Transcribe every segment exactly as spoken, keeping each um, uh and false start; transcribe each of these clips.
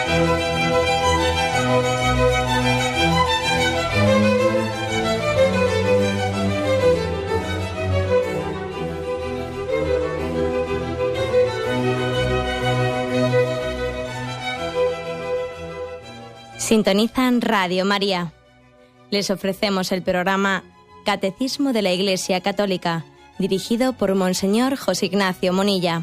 Sintonizan Radio María. Les ofrecemos el programa Catecismo de la Iglesia Católica, dirigido por Monseñor José Ignacio Monilla.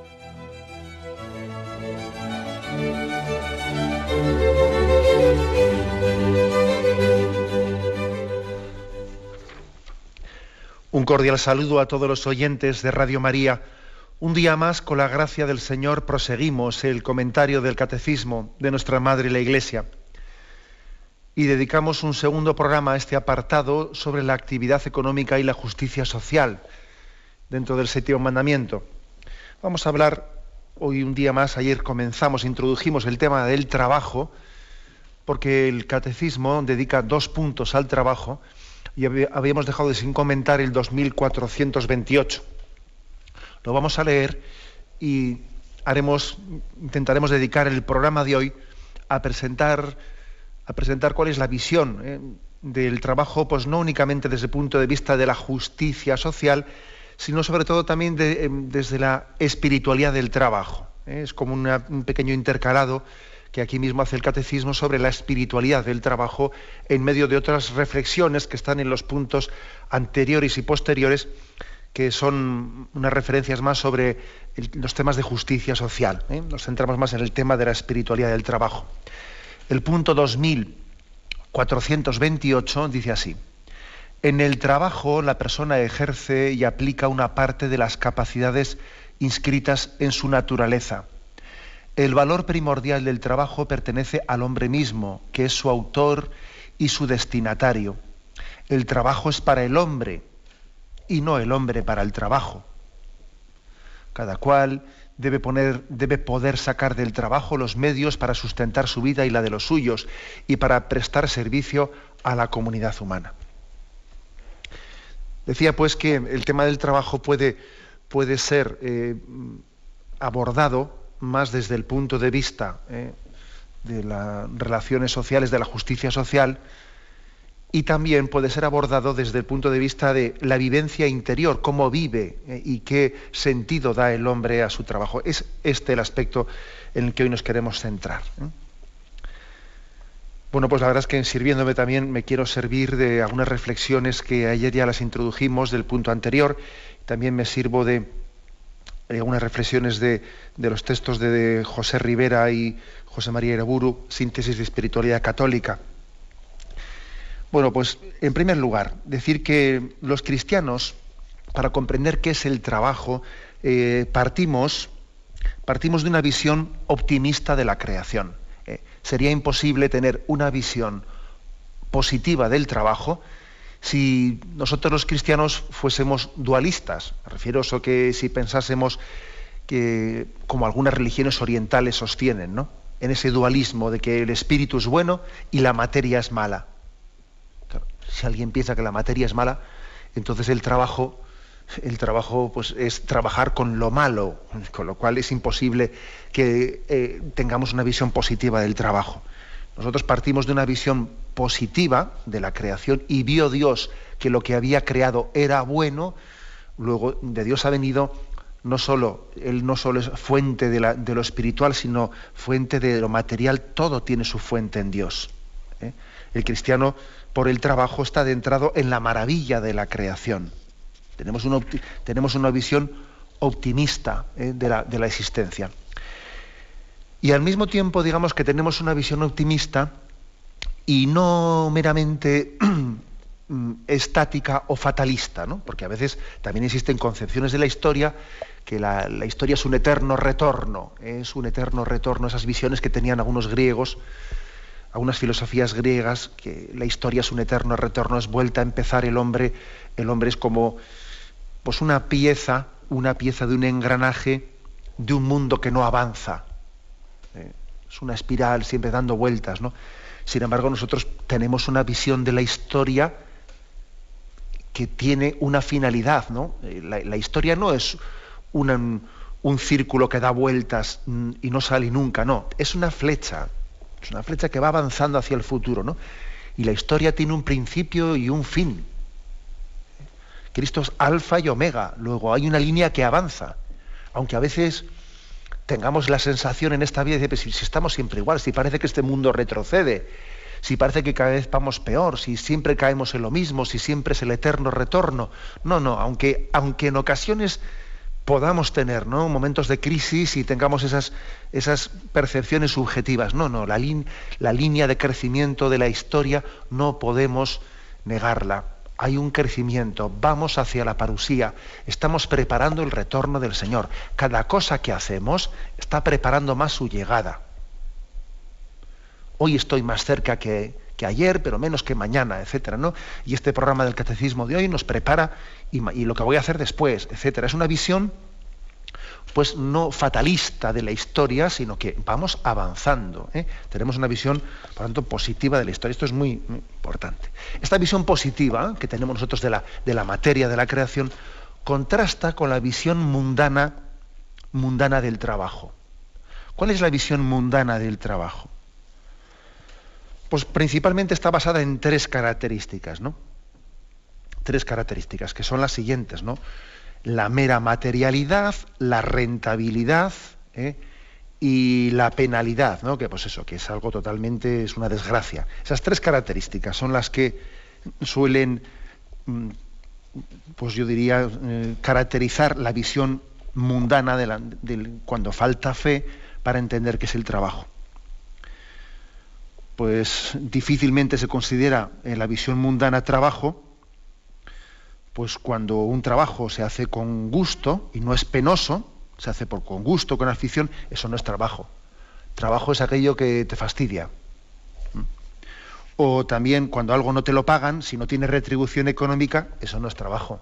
Un cordial saludo a todos los oyentes de Radio María. Un día más, con la gracia del Señor, proseguimos el comentario del Catecismo de nuestra Madre la Iglesia. Y dedicamos un segundo programa a este apartado sobre la actividad económica y la justicia social dentro del séptimo mandamiento. Vamos a hablar hoy un día más. Ayer comenzamos, introdujimos el tema del trabajo, porque el Catecismo dedica dos puntos al trabajo y habíamos dejado de sin comentar el dos mil cuatrocientos veintiocho. Lo vamos a leer y haremos, intentaremos dedicar el programa de hoy a presentar a presentar cuál es la visión eh, del trabajo, pues no únicamente desde el punto de vista de la justicia social, sino sobre todo también de, eh, desde la espiritualidad del trabajo. Eh. Es como una, un pequeño intercalado que aquí mismo hace el Catecismo sobre la espiritualidad del trabajo en medio de otras reflexiones que están en los puntos anteriores y posteriores, que son unas referencias más sobre el, los temas de justicia social. Eh. Nos centramos más en el tema de la espiritualidad del trabajo. El punto dos mil cuatrocientos veintiocho dice así: en el trabajo la persona ejerce y aplica una parte de las capacidades inscritas en su naturaleza. El valor primordial del trabajo pertenece al hombre mismo, que es su autor y su destinatario. El trabajo es para el hombre y no el hombre para el trabajo. Cada cual debe poner, debe poder sacar del trabajo los medios para sustentar su vida y la de los suyos y para prestar servicio a la comunidad humana. Decía pues que el tema del trabajo puede, puede ser eh, abordado más desde el punto de vista eh, de las relaciones sociales, de la justicia social, y también puede ser abordado desde el punto de vista de la vivencia interior, cómo vive eh, y qué sentido da el hombre a su trabajo. Es este el aspecto en el que hoy nos queremos centrar. ¿eh? Bueno, pues la verdad es que sirviéndome también me quiero servir de algunas reflexiones que ayer ya las introdujimos del punto anterior. También me sirvo de, de algunas reflexiones de, de los textos de, de José Rivera y José María Iraburu, Síntesis de Espiritualidad Católica. Bueno, pues en primer lugar, decir que los cristianos, para comprender qué es el trabajo, eh, partimos, partimos de una visión optimista de la creación. Eh, sería imposible tener una visión positiva del trabajo si nosotros los cristianos fuésemos dualistas. Me refiero a eso, que si pensásemos que, como algunas religiones orientales sostienen, ¿no?, en ese dualismo de que el espíritu es bueno y la materia es mala. Si alguien piensa que la materia es mala, entonces el trabajo, el trabajo pues, es trabajar con lo malo, con lo cual es imposible que eh, tengamos una visión positiva del trabajo. Nosotros partimos de una visión positiva de la creación y vio Dios que lo que había creado era bueno. Luego de Dios ha venido, no solo, Él no solo es fuente de, la, de lo espiritual, sino fuente de lo material. Todo tiene su fuente en Dios. ¿eh? El cristiano, por el trabajo, está adentrado en la maravilla de la creación. Tenemos una, tenemos una visión optimista eh, de, la, de la existencia. Y al mismo tiempo, digamos que tenemos una visión optimista y no meramente estática o fatalista, ¿no? Porque a veces también existen concepciones de la historia, que la, la historia es un eterno retorno, es un eterno retorno, esas visiones que tenían algunos griegos, algunas filosofías griegas, que la historia es un eterno retorno, es vuelta a empezar el hombre, el hombre es como pues una pieza, una pieza de un engranaje de un mundo que no avanza. Eh, es una espiral siempre dando vueltas, ¿no? Sin embargo, nosotros tenemos una visión de la historia que tiene una finalidad, ¿no? La, la historia no es una, un círculo que da vueltas y no sale nunca, no, es una flecha, es una flecha que va avanzando hacia el futuro, ¿no? Y la historia tiene un principio y un fin. Cristo es alfa y omega, luego hay una línea que avanza, aunque a veces tengamos la sensación en esta vida de si, si estamos siempre igual, si parece que este mundo retrocede, si parece que cada vez vamos peor, si siempre caemos en lo mismo, si siempre es el eterno retorno. No, no, aunque, aunque en ocasiones podamos tener, ¿no?, momentos de crisis y tengamos esas, esas percepciones subjetivas. No, no, la, lin, la línea de crecimiento de la historia no podemos negarla. Hay un crecimiento, vamos hacia la parusía, estamos preparando el retorno del Señor. Cada cosa que hacemos está preparando más su llegada. Hoy estoy más cerca que, que ayer, pero menos que mañana, etcétera, ¿no? Y este programa del Catecismo de hoy nos prepara y, y lo que voy a hacer después, etcétera. Es una visión, pues, no fatalista de la historia, sino que vamos avanzando, ¿eh? Tenemos una visión, por lo tanto, positiva de la historia. Esto es muy, muy importante. Esta visión positiva que tenemos nosotros de la, de la materia, de la creación, contrasta con la visión mundana, mundana del trabajo. ¿Cuál es la visión mundana del trabajo? Pues principalmente está basada en tres características, ¿no? Tres características, que son las siguientes, ¿no? La mera materialidad, la rentabilidad, ¿eh?, y la penalidad, ¿no? Que pues eso, que es algo totalmente, es una desgracia. Esas tres características son las que suelen, pues yo diría, eh, caracterizar la visión mundana de la, de, cuando falta fe para entender qué es el trabajo. Pues difícilmente se considera en la visión mundana trabajo, pues cuando un trabajo se hace con gusto y no es penoso, se hace por con gusto, con afición, eso no es trabajo. Trabajo es aquello que te fastidia. O también cuando algo no te lo pagan, si no tiene retribución económica, eso no es trabajo.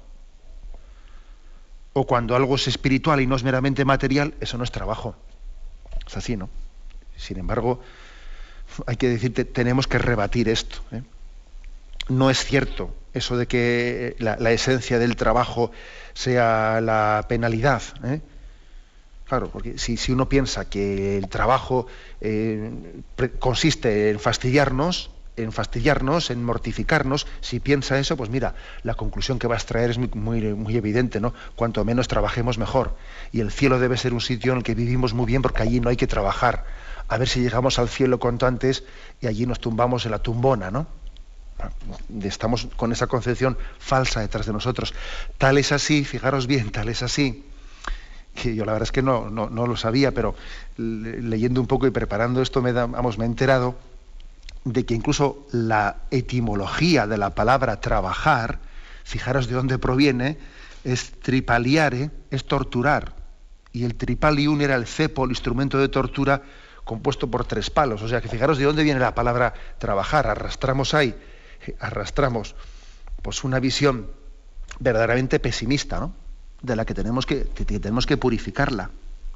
O cuando algo es espiritual y no es meramente material, eso no es trabajo. Es así, ¿no? Sin embargo, hay que decirte, tenemos que rebatir esto, ¿eh? No es cierto eso de que la, la esencia del trabajo sea la penalidad, ¿eh? Claro, porque si, si uno piensa que el trabajo eh, pre- consiste en fastidiarnos, en fastidiarnos, en mortificarnos, si piensa eso, pues mira, la conclusión que va a extraer es muy, muy, muy evidente, ¿no? Cuanto menos trabajemos, mejor. Y el cielo debe ser un sitio en el que vivimos muy bien, porque allí no hay que trabajar. A ver si llegamos al cielo cuanto antes y allí nos tumbamos en la tumbona, ¿no? Estamos con esa concepción falsa detrás de nosotros. Tal es así, fijaros bien, tal es así, que yo la verdad es que no, no, no lo sabía, pero le, leyendo un poco y preparando esto me, da, vamos, me he enterado de que incluso la etimología de la palabra trabajar, fijaros de dónde proviene, es tripaliare, es torturar, y el tripalium era el cepo, el instrumento de tortura compuesto por tres palos. O sea que fijaros de dónde viene la palabra trabajar. Arrastramos ahí, arrastramos pues una visión verdaderamente pesimista, ¿no?, de la que tenemos que, que tenemos que purificarla.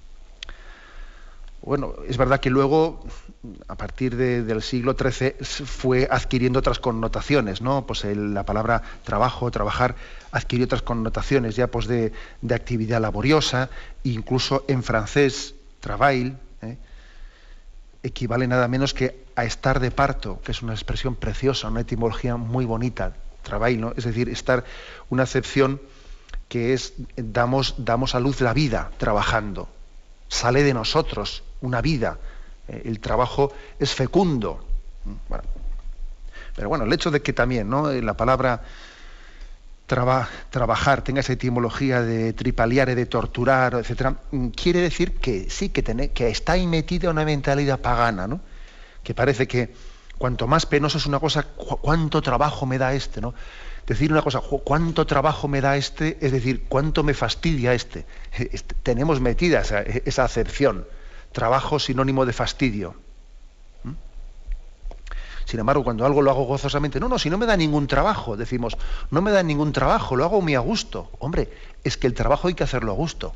Bueno, es verdad que luego, a partir de, del siglo trece, fue adquiriendo otras connotaciones, ¿no? Pues el, la palabra trabajo, trabajar, adquirió otras connotaciones ya pues de, de actividad laboriosa, incluso en francés, travail, ¿eh?, equivale nada menos que a estar de parto, que es una expresión preciosa, una etimología muy bonita, travail, ¿no? Es decir, estar, una acepción que es, damos, damos a luz la vida trabajando, sale de nosotros una vida, eh, el trabajo es fecundo. Bueno, pero bueno, el hecho de que también, ¿no?, la palabra traba, trabajar tenga esa etimología de tripaliare, de torturar, etcétera, quiere decir que sí, que, tiene, que está ahí metida una mentalidad pagana, ¿no?, que parece que cuanto más penoso es una cosa, cu- cuánto trabajo me da este, ¿no? Decir una cosa, cuánto trabajo me da este, es decir, cuánto me fastidia este. Este, tenemos metida esa, esa acepción. Trabajo sinónimo de fastidio. ¿Mm? Sin embargo, cuando algo lo hago gozosamente, no, no, si no me da ningún trabajo, decimos, no me da ningún trabajo, lo hago muy a gusto. Hombre, es que el trabajo hay que hacerlo a gusto.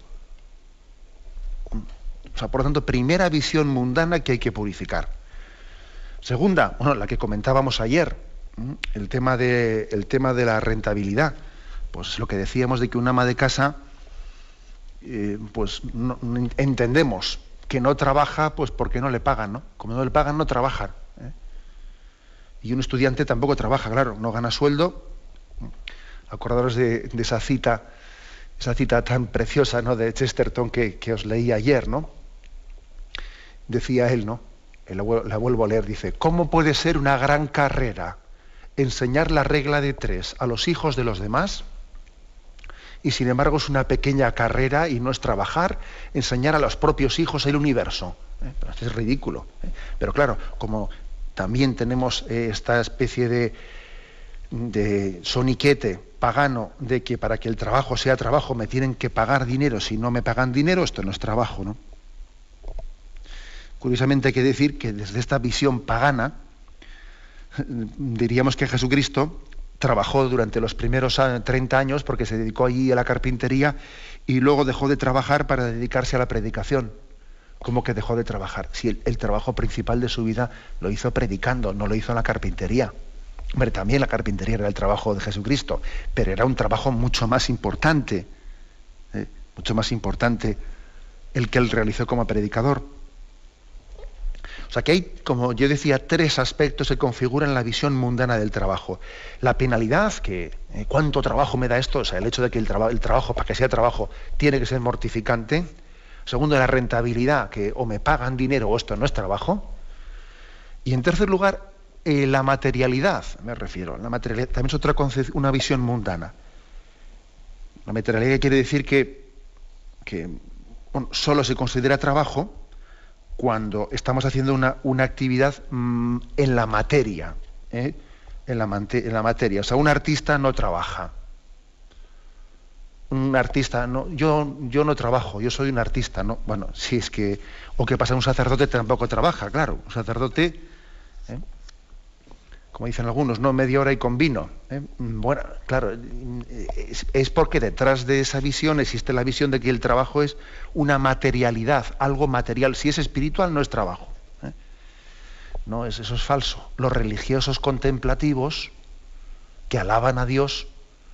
O sea, por lo tanto, primera visión mundana que hay que purificar. Segunda, bueno, la que comentábamos ayer, el tema de, el tema de la rentabilidad. Pues lo que decíamos de que un ama de casa eh, pues no, entendemos que no trabaja pues porque no le pagan, ¿no? Como no le pagan, no trabajan. ¿eh? Y un estudiante tampoco trabaja, claro, no gana sueldo. Acordaros de, de esa cita, esa cita tan preciosa, ¿no?, de Chesterton que, que os leí ayer, ¿no? Decía él, ¿no? La, la vuelvo a leer, dice: ¿cómo puede ser una gran carrera enseñar la regla de tres a los hijos de los demás? Y sin embargo es una pequeña carrera y no es trabajar, enseñar a los propios hijos el universo. ¿eh? Pero esto es ridículo. ¿eh? Pero claro, como también tenemos eh, esta especie de, de soniquete pagano de que para que el trabajo sea trabajo me tienen que pagar dinero, si no me pagan dinero esto no es trabajo, ¿no? Curiosamente hay que decir que desde esta visión pagana diríamos que Jesucristo trabajó durante los primeros treinta años porque se dedicó allí a la carpintería y luego dejó de trabajar para dedicarse a la predicación. ¿Cómo que dejó de trabajar? Si el, el trabajo principal de su vida lo hizo predicando, no lo hizo en la carpintería. Hombre, también la carpintería era el trabajo de Jesucristo, pero era un trabajo mucho más importante, ¿eh? mucho más importante el que él realizó como predicador. O sea que hay, como yo decía, tres aspectos que configuran la visión mundana del trabajo. La penalidad, que eh, ¿cuánto trabajo me da esto? O sea, el hecho de que el, traba, el trabajo, para que sea trabajo, tiene que ser mortificante. Segundo, la rentabilidad, que o me pagan dinero o esto no es trabajo. Y en tercer lugar, eh, la materialidad, me refiero. La materialidad también es otra concepción, una visión mundana. La materialidad quiere decir que, que bueno, solo se considera trabajo cuando estamos haciendo una, una actividad mmm, en la materia, ¿eh? en, la mante- en la materia. O sea, un artista no trabaja. Un artista, no, yo, yo no trabajo, yo soy un artista, ¿no? Bueno, si es que, o que pasa, un sacerdote tampoco trabaja, claro. Un sacerdote, ¿eh? como dicen algunos, no media hora y con vino. ¿eh? Bueno, claro, es, es porque detrás de esa visión existe la visión de que el trabajo es una materialidad, algo material. Si es espiritual, no es trabajo. ¿eh? No, es, eso es falso. Los religiosos contemplativos que alaban a Dios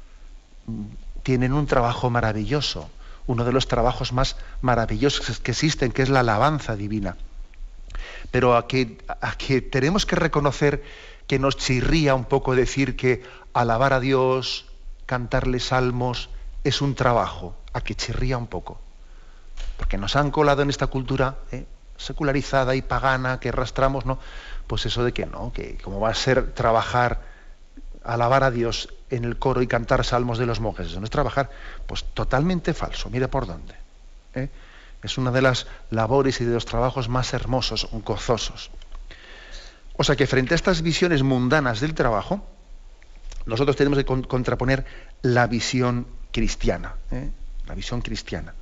tienen un trabajo maravilloso, uno de los trabajos más maravillosos que existen, que es la alabanza divina. Pero a que, a que tenemos que reconocer que nos chirría un poco decir que alabar a Dios, cantarle salmos, es un trabajo, a que chirría un poco. Porque nos han colado en esta cultura ¿eh? secularizada y pagana que arrastramos, ¿no? Pues eso de que no, que como va a ser trabajar, alabar a Dios en el coro y cantar salmos de los monjes, eso no es trabajar, pues totalmente falso, mire por dónde. ¿eh? Es una de las labores y de los trabajos más hermosos, gozosos. O sea que frente a estas visiones mundanas del trabajo, nosotros tenemos que con- contraponer la visión cristiana, ¿eh? la visión cristiana.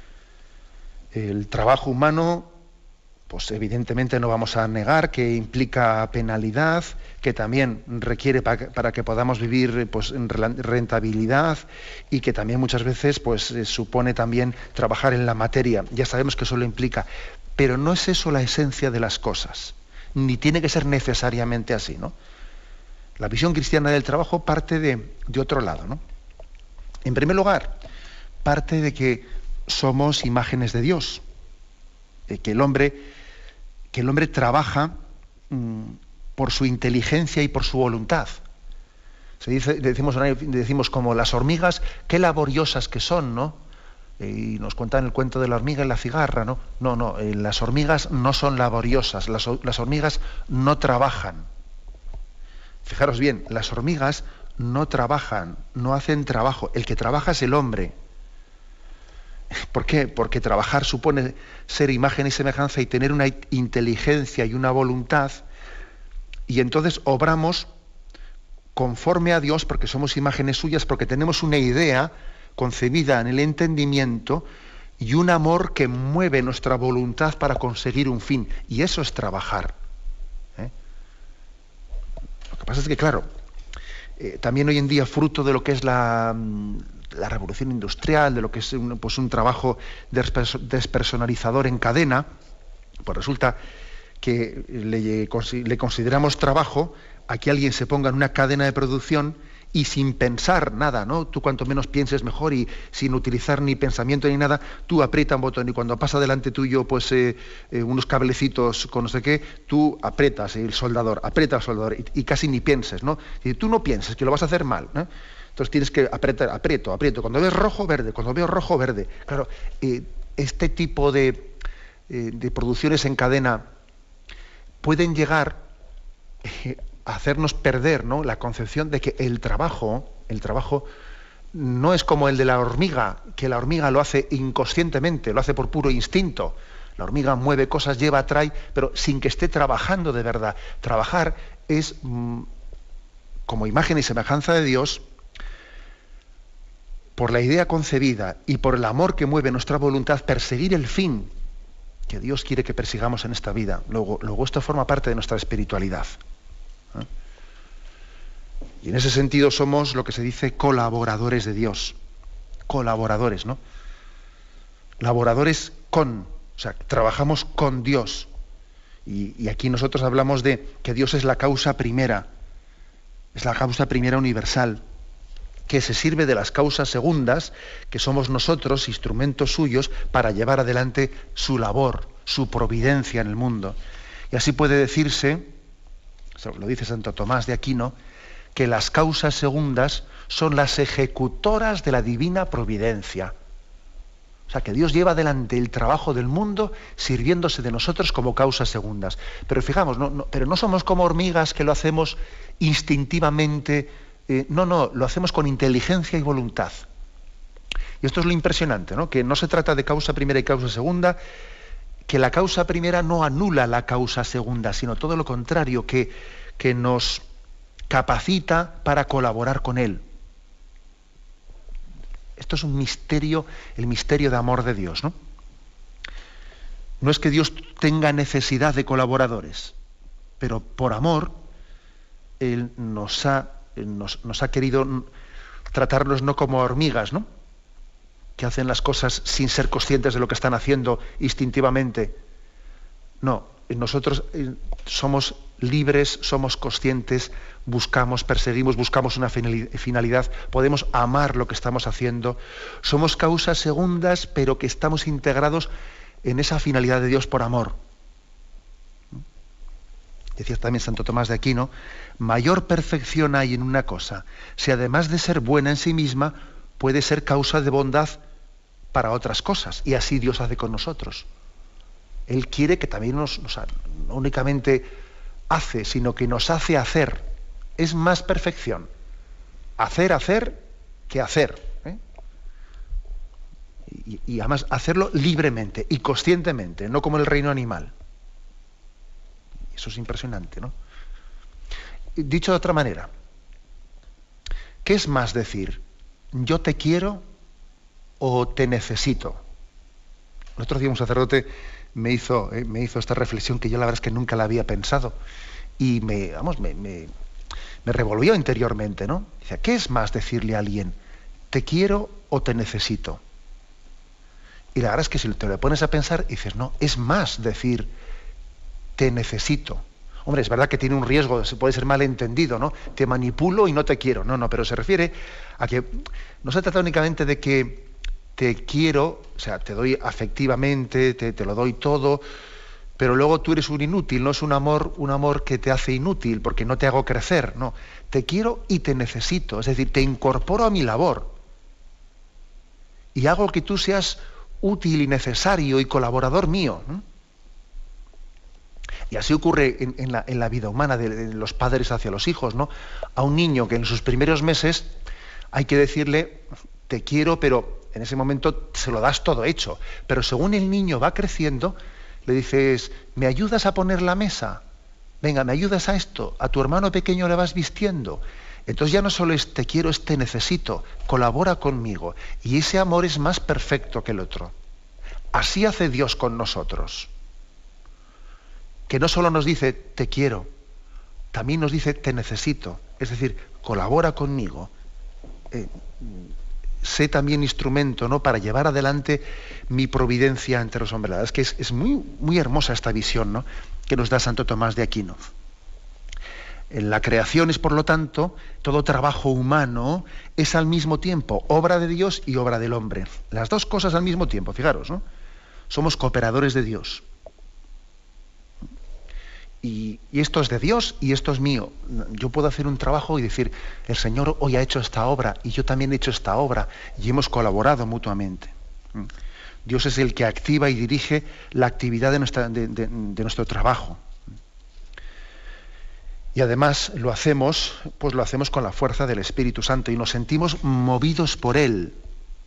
El trabajo humano, pues evidentemente no vamos a negar que implica penalidad, que también requiere pa- para que podamos vivir pues, en rentabilidad y que también muchas veces pues, eh, supone también trabajar en la materia. Ya sabemos que eso lo implica, pero no es eso la esencia de las cosas. Ni tiene que ser necesariamente así, ¿no? La visión cristiana del trabajo parte de, de otro lado, ¿no? En primer lugar, parte de que somos imágenes de Dios, de que el hombre, que el hombre trabaja mmm, por su inteligencia y por su voluntad. Se dice, decimos, decimos como las hormigas, qué laboriosas que son, ¿no? Y nos cuentan el cuento de la hormiga y la cigarra, ¿no? No, no, eh, las hormigas no son laboriosas, las, las hormigas no trabajan. Fijaros bien, las hormigas no trabajan, no hacen trabajo. El que trabaja es el hombre. ¿Por qué? Porque trabajar supone ser imagen y semejanza y tener una inteligencia y una voluntad, y entonces obramos conforme a Dios porque somos imágenes suyas, porque tenemos una idea concebida en el entendimiento y un amor que mueve nuestra voluntad para conseguir un fin, y eso es trabajar. ¿eh? Lo que pasa es que, claro, eh, también hoy en día, fruto de lo que es la, la revolución industrial, de lo que es un, pues un trabajo despersonalizador en cadena, pues resulta que le, le consideramos trabajo a que alguien se ponga en una cadena de producción y sin pensar nada, ¿no? Tú cuanto menos pienses mejor y sin utilizar ni pensamiento ni nada, tú aprieta un botón y cuando pasa delante tuyo pues eh, eh, unos cablecitos con no sé qué, tú aprietas el soldador, aprieta el soldador y, y casi ni pienses, ¿no? Y tú no pienses que lo vas a hacer mal, ¿no? Entonces tienes que apretar, aprieto, aprieto. Cuando ves rojo, verde, cuando veo rojo, verde. Claro, eh, este tipo de, eh, de producciones en cadena pueden llegar eh, a hacernos perder, ¿no?, la concepción de que el trabajo, el trabajo no es como el de la hormiga, que la hormiga lo hace inconscientemente, lo hace por puro instinto. La hormiga mueve cosas, lleva, trae, pero sin que esté trabajando de verdad. Trabajar es, mmm, como imagen y semejanza de Dios, por la idea concebida y por el amor que mueve nuestra voluntad, perseguir el fin que Dios quiere que persigamos en esta vida. Luego, luego esto forma parte de nuestra espiritualidad. ¿Eh? Y en ese sentido somos lo que se dice colaboradores de Dios. Colaboradores, ¿no? Laboradores con, o sea, trabajamos con Dios. Y, y aquí nosotros hablamos de que Dios es la causa primera, es la causa primera universal, que se sirve de las causas segundas, que somos nosotros, instrumentos suyos, para llevar adelante su labor, su providencia en el mundo. Y así puede decirse, lo dice Santo Tomás de Aquino, que las causas segundas son las ejecutoras de la divina providencia. O sea, que Dios lleva adelante el trabajo del mundo sirviéndose de nosotros como causas segundas. Pero fijamos, no, no, pero no somos como hormigas que lo hacemos instintivamente. Eh, no, no, lo hacemos con inteligencia y voluntad. Y esto es lo impresionante, ¿no? Que no se trata de causa primera y causa segunda, que la causa primera no anula la causa segunda, sino todo lo contrario, que, que nos capacita para colaborar con Él. Esto es un misterio, el misterio de amor de Dios, ¿no? No es que Dios tenga necesidad de colaboradores, pero por amor Él nos ha, nos, nos ha querido tratarnos no como hormigas, ¿no?, que hacen las cosas sin ser conscientes de lo que están haciendo instintivamente. No, nosotros somos libres, somos conscientes, buscamos, perseguimos, buscamos una finalidad, podemos amar lo que estamos haciendo. Somos causas segundas, pero que estamos integrados en esa finalidad de Dios por amor. Decía también Santo Tomás de Aquino, mayor perfección hay en una cosa, si además de ser buena en sí misma, puede ser causa de bondad para otras cosas, y así Dios hace con nosotros. Él quiere que también nos, nos no únicamente hace, sino que nos hace hacer. Es más perfección hacer, hacer, que hacer. ¿eh? Y, y además hacerlo libremente y conscientemente, no como el reino animal. Eso es impresionante, ¿no? Dicho de otra manera, ¿qué es más decir? ¿Yo te quiero o te necesito? El otro día un sacerdote me hizo, eh, me hizo esta reflexión que yo la verdad es que nunca la había pensado y me, vamos, me, me, me revolvió interiormente, ¿no? Dice, ¿qué es más decirle a alguien, te quiero o te necesito? Y la verdad es que si te lo pones a pensar, dices, no, es más decir, te necesito. Hombre, es verdad que tiene un riesgo, se puede ser mal entendido, ¿no? Te manipulo y no te quiero. No, no, pero se refiere a que no se trata únicamente de que te quiero, o sea, te doy afectivamente, te, te lo doy todo, pero luego tú eres un inútil, no es un amor, un amor que te hace inútil porque no te hago crecer, no. Te quiero y te necesito, es decir, te incorporo a mi labor y hago que tú seas útil y necesario y colaborador mío, ¿no? Y así ocurre en, en, la, en la vida humana de, de los padres hacia los hijos, ¿no? A un niño que en sus primeros meses hay que decirle, te quiero, pero en ese momento se lo das todo hecho. Pero según el niño va creciendo, le dices, ¿me ayudas a poner la mesa? Venga, ¿me ayudas a esto? A tu hermano pequeño le vas vistiendo. Entonces ya no solo es te quiero, es te necesito, colabora conmigo. Y ese amor es más perfecto que el otro. Así hace Dios con nosotros. Que no solo nos dice te quiero, también nos dice te necesito, es decir, colabora conmigo, eh, sé también instrumento, ¿no?, para llevar adelante mi providencia entre los hombres. La verdad es que es, es muy, muy hermosa esta visión, ¿no?, que nos da Santo Tomás de Aquino. En la creación es, por lo tanto, todo trabajo humano es al mismo tiempo obra de Dios y obra del hombre. Las dos cosas al mismo tiempo, fijaros, ¿no? Somos cooperadores de Dios. Y, y esto es de Dios y esto es mío. Yo puedo hacer un trabajo y decir, el Señor hoy ha hecho esta obra y yo también he hecho esta obra y hemos colaborado mutuamente. Dios es el que activa y dirige la actividad de, nuestra, de, de, de nuestro trabajo. Y además lo hacemos, pues lo hacemos con la fuerza del Espíritu Santo y nos sentimos movidos por Él.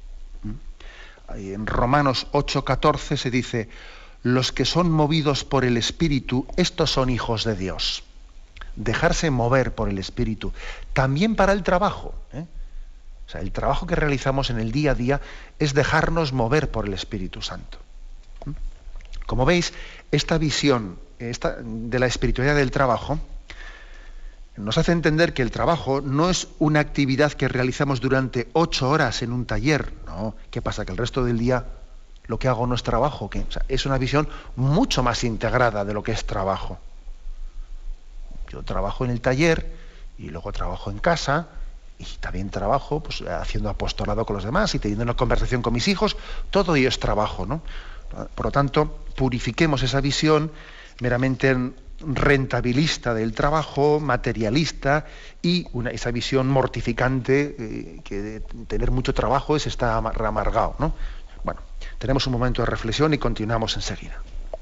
En Romanos ocho catorce se dice, los que son movidos por el Espíritu, estos son hijos de Dios. Dejarse mover por el Espíritu, también para el trabajo. ¿eh? O sea, el trabajo que realizamos en el día a día es dejarnos mover por el Espíritu Santo. Como veis, esta visión esta, de la espiritualidad del trabajo nos hace entender que el trabajo no es una actividad que realizamos durante ocho horas en un taller. No, ¿qué pasa? Que el resto del día lo que hago no es trabajo. ¿Qué? O sea, es una visión mucho más integrada de lo que es trabajo. Yo trabajo en el taller y luego trabajo en casa y también trabajo pues, haciendo apostolado con los demás y teniendo una conversación con mis hijos. Todo ello es trabajo, ¿no? Por lo tanto, purifiquemos esa visión meramente rentabilista del trabajo, materialista, y una, esa visión mortificante eh, que de tener mucho trabajo es estar amargado, ¿no? Bueno, tenemos un momento de reflexión y continuamos enseguida.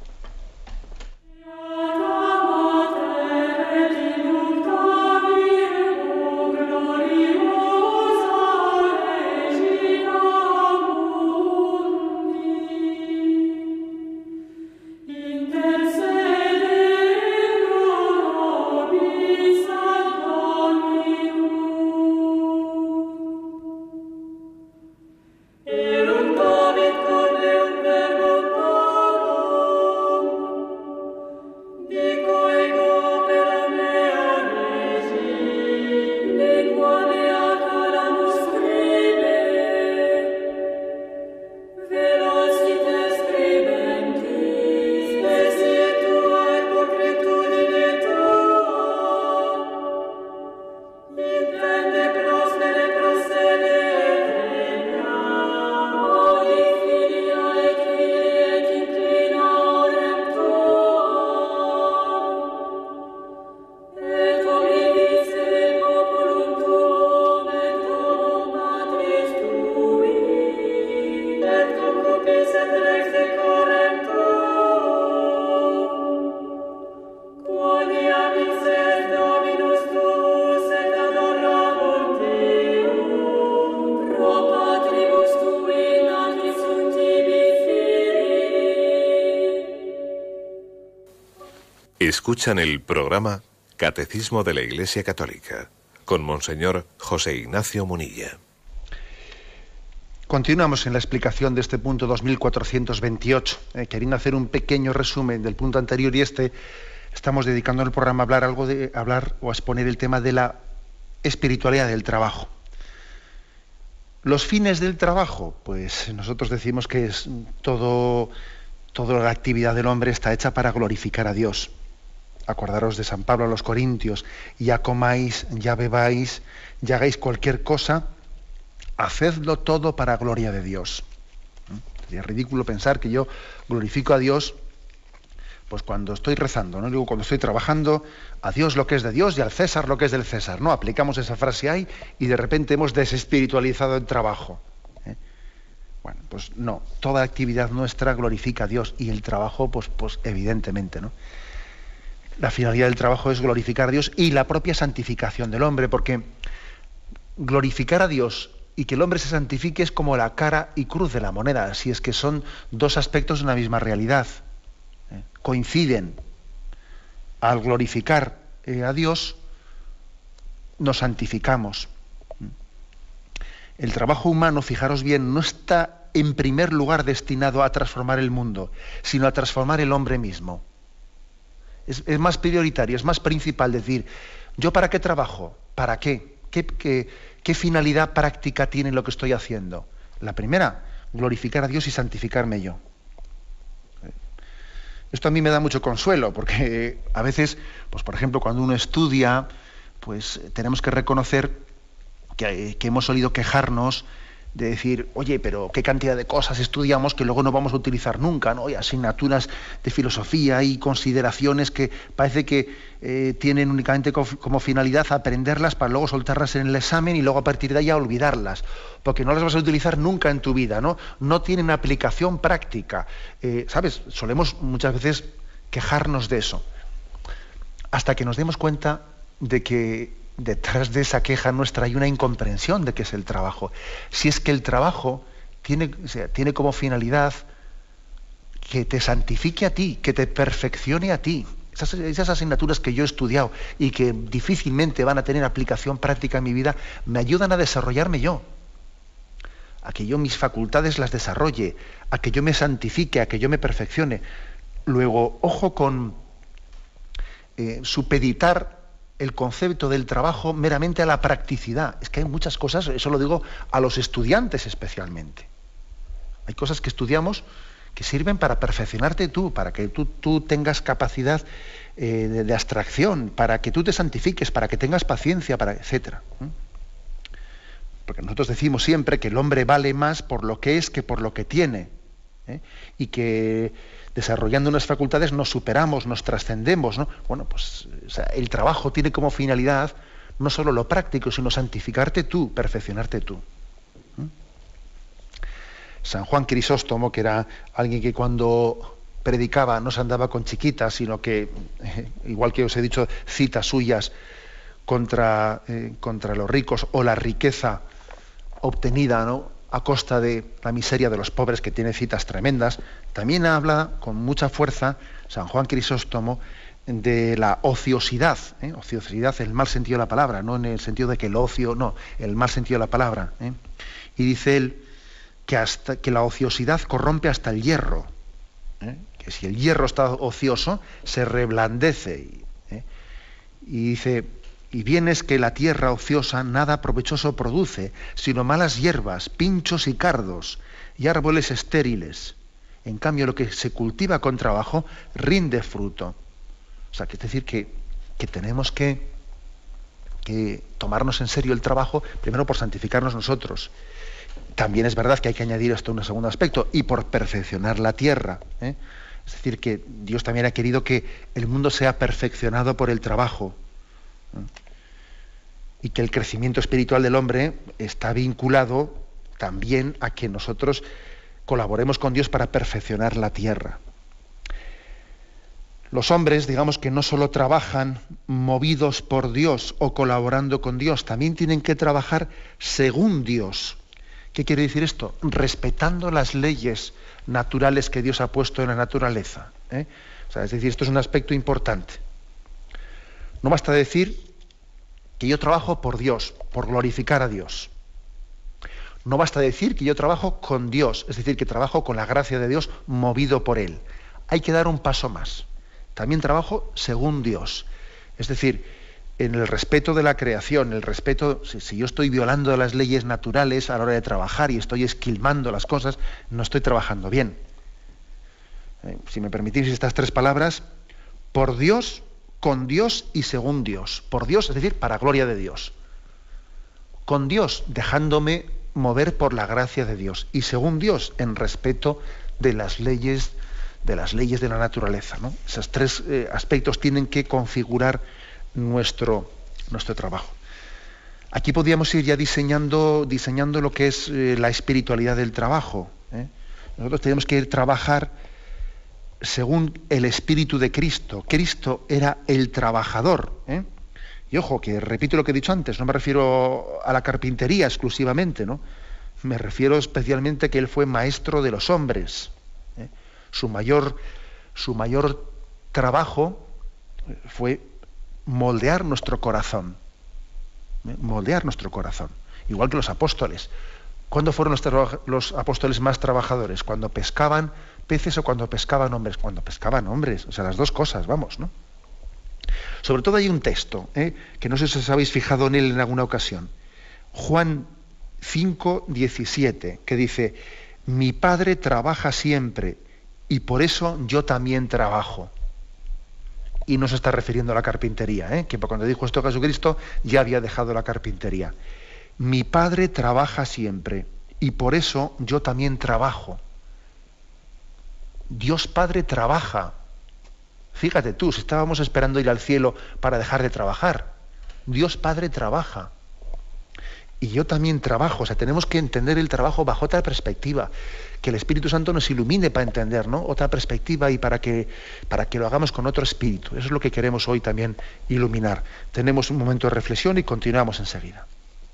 Escuchan el programa Catecismo de la Iglesia Católica con Monseñor José Ignacio Munilla. Continuamos en la explicación de este punto dos mil cuatrocientos veintiocho. Eh, queriendo hacer un pequeño resumen del punto anterior y este, estamos dedicando el programa a hablar algo de hablar o a exponer el tema de la espiritualidad del trabajo. Los fines del trabajo, pues nosotros decimos que es todo, toda la actividad del hombre está hecha para glorificar a Dios. Acordaros de San Pablo a los Corintios, ya comáis, ya bebáis, ya hagáis cualquier cosa, hacedlo todo para gloria de Dios. Sería ridículo pensar que yo glorifico a Dios pues cuando estoy rezando, ¿no? Digo, cuando estoy trabajando, a Dios lo que es de Dios y al César lo que es del César. No, aplicamos esa frase ahí y de repente hemos desespiritualizado el trabajo. ¿eh? Bueno, pues no, toda actividad nuestra glorifica a Dios y el trabajo, pues, pues evidentemente, ¿no? La finalidad del trabajo es glorificar a Dios y la propia santificación del hombre, porque glorificar a Dios y que el hombre se santifique es como la cara y cruz de la moneda, si es que son dos aspectos de una misma realidad. ¿eh? Coinciden. Al glorificar eh, a Dios, nos santificamos. El trabajo humano, fijaros bien, no está en primer lugar destinado a transformar el mundo, sino a transformar el hombre mismo. Es, es más prioritario, es más principal decir, ¿yo para qué trabajo? ¿Para qué? ¿Qué, qué, qué finalidad práctica tiene lo que estoy haciendo? La primera, glorificar a Dios y santificarme yo. Esto a mí me da mucho consuelo, porque a veces, pues por ejemplo, cuando uno estudia, pues tenemos que reconocer que, que hemos solido quejarnos de decir, oye, pero qué cantidad de cosas estudiamos que luego no vamos a utilizar nunca, ¿no? Y asignaturas de filosofía y consideraciones que parece que eh, tienen únicamente co- como finalidad aprenderlas para luego soltarlas en el examen y luego a partir de ahí a olvidarlas, porque no las vas a utilizar nunca en tu vida, ¿no? No tienen aplicación práctica. Eh, ¿Sabes? Solemos muchas veces quejarnos de eso, hasta que nos demos cuenta de que detrás de esa queja nuestra hay una incomprensión de qué es el trabajo. Si es que el trabajo tiene, o sea, tiene como finalidad que te santifique a ti, que te perfeccione a ti. Esas, esas asignaturas que yo he estudiado y que difícilmente van a tener aplicación práctica en mi vida, me ayudan a desarrollarme yo, a que yo mis facultades las desarrolle, a que yo me santifique, a que yo me perfeccione. Luego, ojo con eh, supeditar el concepto del trabajo meramente a la practicidad. Es que hay muchas cosas, eso lo digo a los estudiantes especialmente. Hay cosas que estudiamos que sirven para perfeccionarte tú, para que tú, tú tengas capacidad eh, de, de abstracción, para que tú te santifiques, para que tengas paciencia, para, etcétera. ¿Mm? Porque nosotros decimos siempre que el hombre vale más por lo que es que por lo que tiene, ¿eh? Y que desarrollando unas facultades nos superamos, nos trascendemos, ¿no? Bueno, pues o sea, el trabajo tiene como finalidad no solo lo práctico, sino santificarte tú, perfeccionarte tú. ¿Mm? San Juan Crisóstomo, que era alguien que cuando predicaba no se andaba con chiquitas, sino que, eh, igual que os he dicho, citas suyas contra, eh, contra los ricos o la riqueza obtenida, ¿no?, a costa de la miseria de los pobres, que tiene citas tremendas, también habla con mucha fuerza San Juan Crisóstomo de la ociosidad, ¿eh? ociosidad en el mal sentido de la palabra, no en el sentido de que el ocio, no, el mal sentido de la palabra. ¿eh? Y dice él que, hasta, que la ociosidad corrompe hasta el hierro, ¿eh? que si el hierro está ocioso, se reblandece. ¿eh? Y dice, y bien es que la tierra ociosa nada provechoso produce, sino malas hierbas, pinchos y cardos, y árboles estériles. En cambio, lo que se cultiva con trabajo rinde fruto. O sea, que es decir, que, que tenemos que, que tomarnos en serio el trabajo, primero por santificarnos nosotros. También es verdad que hay que añadir esto un segundo aspecto, y por perfeccionar la tierra. ¿eh? Es decir, que Dios también ha querido que el mundo sea perfeccionado por el trabajo. ¿eh? Y que el crecimiento espiritual del hombre está vinculado también a que nosotros colaboremos con Dios para perfeccionar la tierra. Los hombres, digamos que no solo trabajan movidos por Dios o colaborando con Dios, también tienen que trabajar según Dios. ¿Qué quiere decir esto? Respetando las leyes naturales que Dios ha puesto en la naturaleza. ¿eh? O sea, es decir, esto es un aspecto importante. No basta decir que yo trabajo por Dios, por glorificar a Dios. No basta decir que yo trabajo con Dios, es decir, que trabajo con la gracia de Dios movido por Él. Hay que dar un paso más. También trabajo según Dios. Es decir, en el respeto de la creación, el respeto, si, si yo estoy violando las leyes naturales a la hora de trabajar y estoy esquilmando las cosas, no estoy trabajando bien. Eh, si me permitís estas tres palabras, por Dios, con Dios y según Dios. Por Dios, es decir, para gloria de Dios. Con Dios, dejándome mover por la gracia de Dios. Y según Dios, en respeto de las leyes, de las leyes de la naturaleza, ¿no? Esos tres eh, aspectos tienen que configurar nuestro, nuestro trabajo. Aquí podríamos ir ya diseñando, diseñando lo que es eh, la espiritualidad del trabajo. ¿eh? Nosotros tenemos que ir a trabajar según el espíritu de Cristo. Cristo era el trabajador. ¿eh? Y ojo, que repito lo que he dicho antes, no me refiero a la carpintería exclusivamente, ¿no? Me refiero especialmente a que Él fue maestro de los hombres. ¿eh? Su mayor, su mayor trabajo fue moldear nuestro corazón. ¿eh? Moldear nuestro corazón. Igual que los apóstoles. ¿Cuándo fueron los, los apóstoles más trabajadores? ¿Cuando pescaban peces o cuando pescaban hombres? Cuando pescaban hombres. O sea, las dos cosas, vamos, ¿no? Sobre todo hay un texto, ¿eh? que no sé si os habéis fijado en él en alguna ocasión. Juan cinco, diecisiete, que dice: mi Padre trabaja siempre y por eso yo también trabajo. Y no se está refiriendo a la carpintería, ¿eh? que cuando dijo esto Jesucristo ya había dejado la carpintería. Mi Padre trabaja siempre y por eso yo también trabajo. Dios Padre trabaja. Fíjate tú, si estábamos esperando ir al cielo para dejar de trabajar, Dios Padre trabaja. Y yo también trabajo. O sea, tenemos que entender el trabajo bajo otra perspectiva. Que el Espíritu Santo nos ilumine para entender, ¿no?, otra perspectiva y para que, para que lo hagamos con otro espíritu. Eso es lo que queremos hoy también iluminar. Tenemos un momento de reflexión y continuamos enseguida.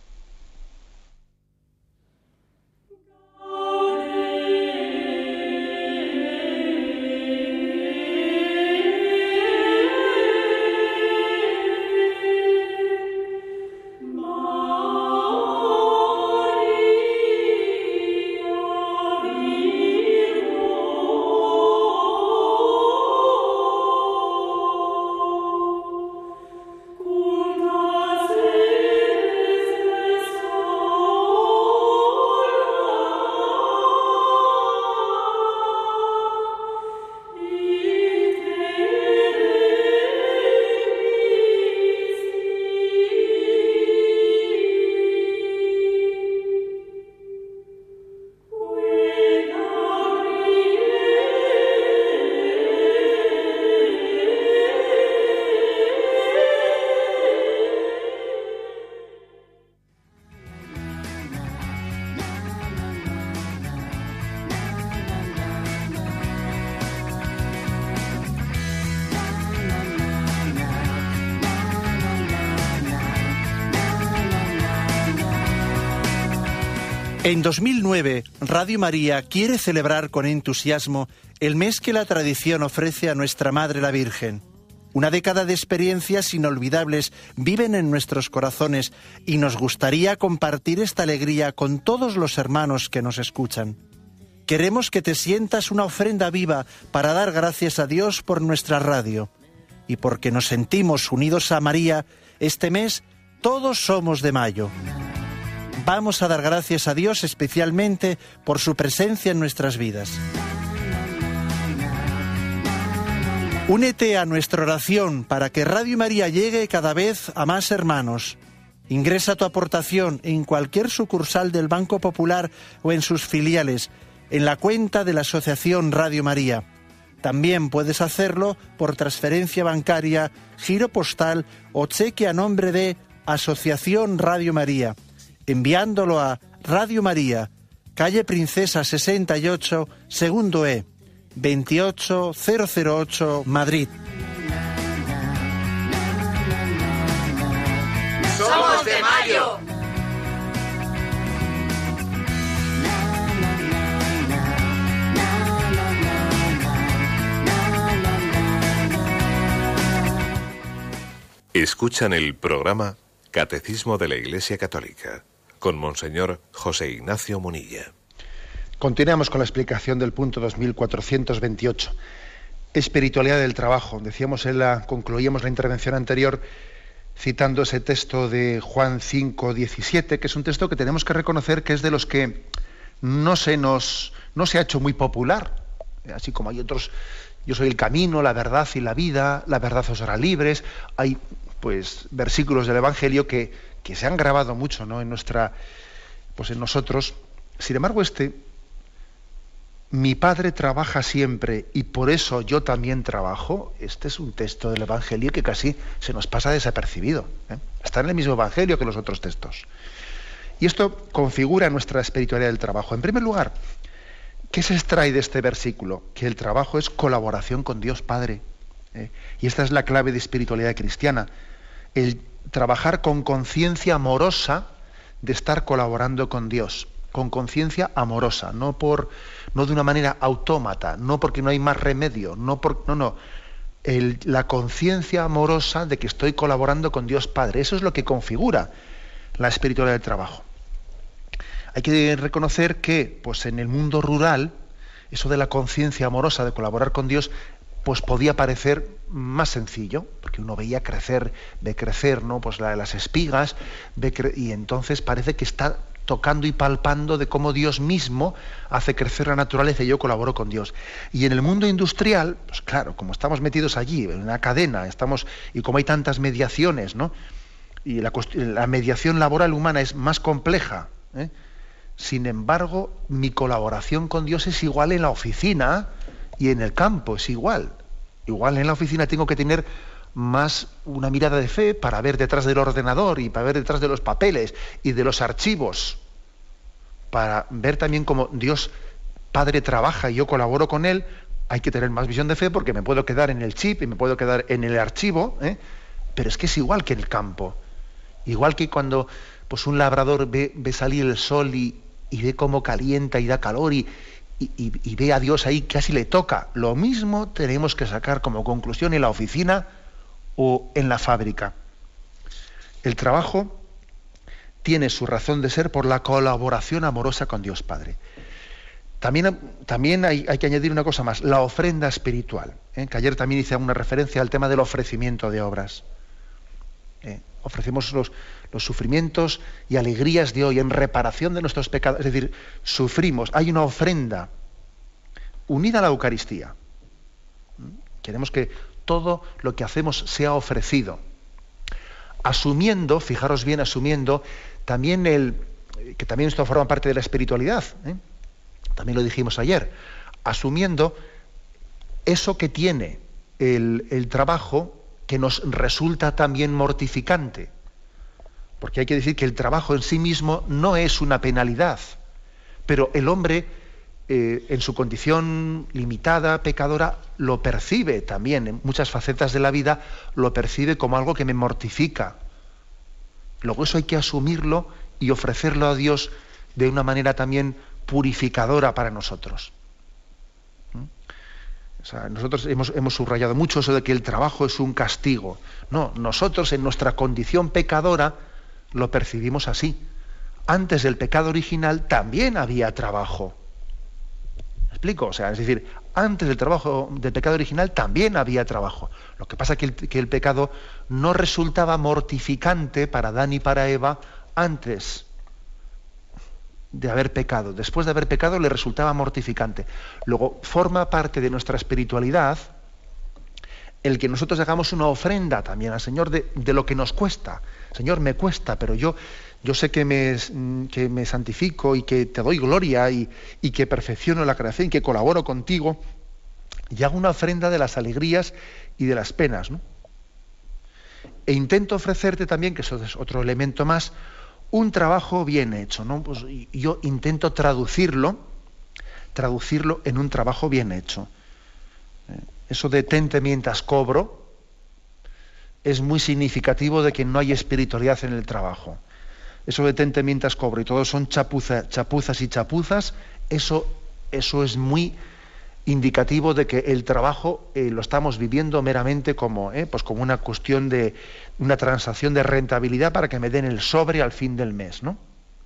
En dos mil nueve, Radio María quiere celebrar con entusiasmo el mes que la tradición ofrece a nuestra Madre la Virgen. Una década de experiencias inolvidables viven en nuestros corazones y nos gustaría compartir esta alegría con todos los hermanos que nos escuchan. Queremos que te sientas una ofrenda viva para dar gracias a Dios por nuestra radio. Y porque nos sentimos unidos a María, este mes todos somos de mayo. Vamos a dar gracias a Dios especialmente por su presencia en nuestras vidas. Únete a nuestra oración para que Radio María llegue cada vez a más hermanos. Ingresa tu aportación en cualquier sucursal del Banco Popular o en sus filiales, en la cuenta de la Asociación Radio María. También puedes hacerlo por transferencia bancaria, giro postal o cheque a nombre de Asociación Radio María, enviándolo a Radio María, calle Princesa sesenta y ocho, segundo E, veintiocho mil ocho, Madrid. ¡Somos de Mayo! Escuchan el programa Catecismo de la Iglesia Católica con Monseñor José Ignacio Munilla. Continuamos con la explicación del punto dos mil cuatrocientos veintiocho. Espiritualidad del trabajo. Decíamos en la, concluíamos la intervención anterior citando ese texto de Juan cinco diecisiete, que es un texto que tenemos que reconocer que es de los que no se nos no se ha hecho muy popular, así como hay otros. Yo soy el camino, la verdad y la vida, la verdad os hará libres. Hay pues versículos del Evangelio que, que se han grabado mucho, ¿no?, en nuestra, pues en nosotros. Sin embargo, este, mi Padre trabaja siempre y por eso yo también trabajo, este es un texto del Evangelio que casi se nos pasa desapercibido, ¿eh? Está en el mismo Evangelio que los otros textos. Y esto configura nuestra espiritualidad del trabajo. En primer lugar, ¿qué se extrae de este versículo? Que el trabajo es colaboración con Dios Padre. ¿eh? Y esta es la clave de espiritualidad cristiana. El trabajar con conciencia amorosa de estar colaborando con Dios, con conciencia amorosa, no por, no de una manera autómata, no porque no hay más remedio, no por, no, no, el, la conciencia amorosa de que estoy colaborando con Dios Padre. Eso es lo que configura la espiritualidad del trabajo. Hay que reconocer que, pues, en el mundo rural, eso de la conciencia amorosa de colaborar con Dios, pues podía parecer más sencillo, porque uno veía crecer, ve crecer, ¿no?, pues la, las espigas, ve cre- y entonces parece que está tocando y palpando de cómo Dios mismo hace crecer la naturaleza y yo colaboro con Dios. Y en el mundo industrial, pues claro, como estamos metidos allí, en una cadena, estamos, y como hay tantas mediaciones, ¿no? Y la, la mediación laboral humana es más compleja, ¿eh? Sin embargo, mi colaboración con Dios es igual en la oficina y en el campo, es igual. Igual en la oficina tengo que tener más una mirada de fe para ver detrás del ordenador y para ver detrás de los papeles y de los archivos, para ver también cómo Dios Padre trabaja y yo colaboro con Él. Hay que tener más visión de fe porque me puedo quedar en el chip y me puedo quedar en el archivo, ¿eh? Pero es que es igual que en el campo. Igual que cuando pues, un labrador ve, ve salir el sol y, y ve cómo calienta y da calor y, y, y ve a Dios ahí, casi le toca. Lo mismo tenemos que sacar como conclusión en la oficina o en la fábrica. El trabajo tiene su razón de ser por la colaboración amorosa con Dios Padre. También, también hay, hay que añadir una cosa más, la ofrenda espiritual, ¿eh? Que ayer también hice una referencia al tema del ofrecimiento de obras. ¿Eh? Ofrecemos los, los sufrimientos y alegrías de hoy en reparación de nuestros pecados, es decir, sufrimos, hay una ofrenda unida a la Eucaristía. ¿Mm? Queremos que todo lo que hacemos sea ofrecido, asumiendo, fijaros bien, asumiendo también el, que también esto forma parte de la espiritualidad, ¿eh? También lo dijimos ayer, asumiendo eso que tiene el, el trabajo que nos resulta también mortificante, porque hay que decir que el trabajo en sí mismo no es una penalidad, pero el hombre Eh, en su condición limitada, pecadora, lo percibe también, en muchas facetas de la vida, lo percibe como algo que me mortifica. Luego eso hay que asumirlo y ofrecerlo a Dios de una manera también purificadora para nosotros. ¿Mm? O sea, nosotros hemos, hemos subrayado mucho eso de que el trabajo es un castigo. No, nosotros en nuestra condición pecadora lo percibimos así. Antes del pecado original también había trabajo. ¿Explico? O sea, es decir, antes del trabajo del pecado original también había trabajo. Lo que pasa es que el, que el pecado no resultaba mortificante para Adán y para Eva antes de haber pecado. Después de haber pecado le resultaba mortificante. Luego, forma parte de nuestra espiritualidad el que nosotros hagamos una ofrenda también al Señor de, de lo que nos cuesta. Señor, me cuesta, pero yo... Yo sé que me, que me santifico y que te doy gloria y, y que perfecciono la creación y que colaboro contigo y hago una ofrenda de las alegrías y de las penas, ¿no? E intento ofrecerte también, que eso es otro elemento más, un trabajo bien hecho, ¿no? Pues yo intento traducirlo, traducirlo en un trabajo bien hecho. Eso de tente mientras cobro es muy significativo de que no hay espiritualidad en el trabajo. Eso de tente mientras cobro y todos son chapuza, chapuzas y chapuzas, eso, eso es muy indicativo de que el trabajo eh, lo estamos viviendo meramente como, eh, pues como una cuestión de una transacción de rentabilidad para que me den el sobre al fin del mes, ¿no?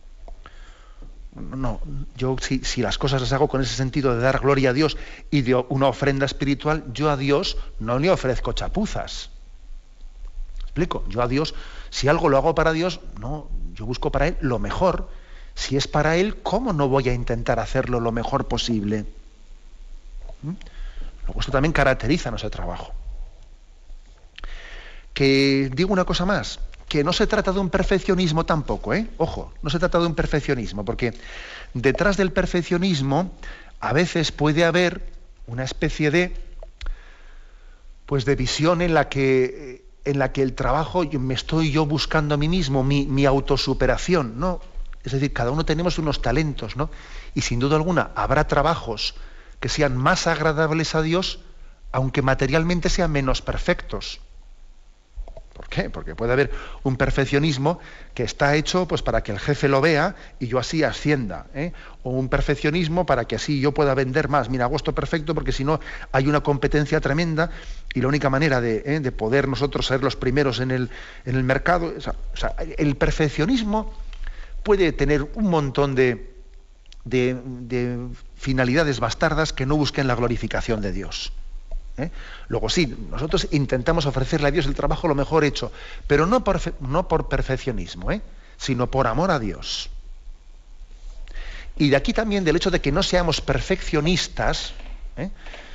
No, yo si, si las cosas las hago con ese sentido de dar gloria a Dios y de una ofrenda espiritual, yo a Dios no le ofrezco chapuzas. ¿Explico? Yo a Dios, si algo lo hago para Dios, no, yo busco para Él lo mejor. Si es para Él, ¿cómo no voy a intentar hacerlo lo mejor posible? ¿Mm? Luego esto también caracteriza nuestro trabajo. Que digo una cosa más, que no se trata de un perfeccionismo tampoco, ¿eh? Ojo, no se trata de un perfeccionismo, porque detrás del perfeccionismo a veces puede haber una especie de, pues de visión en la que en la que el trabajo yo, me estoy yo buscando a mí mismo, mi, mi autosuperación, ¿no? Es decir, cada uno tenemos unos talentos, ¿no? Y sin duda alguna habrá trabajos que sean más agradables a Dios, aunque materialmente sean menos perfectos. ¿Por qué? Porque puede haber un perfeccionismo que está hecho pues, para que el jefe lo vea y yo así ascienda, ¿eh? O un perfeccionismo para que así yo pueda vender más. Mira, hago esto perfecto porque si no hay una competencia tremenda y la única manera de, ¿eh? de poder nosotros ser los primeros en el, en el mercado... O sea, o sea, el perfeccionismo puede tener un montón de, de, de finalidades bastardas que no busquen la glorificación de Dios. ¿Eh? Luego sí, nosotros intentamos ofrecerle a Dios el trabajo lo mejor hecho, pero no por, no por perfeccionismo, ¿eh? Sino por amor a Dios. Y de aquí también del hecho de que no seamos perfeccionistas, ¿eh?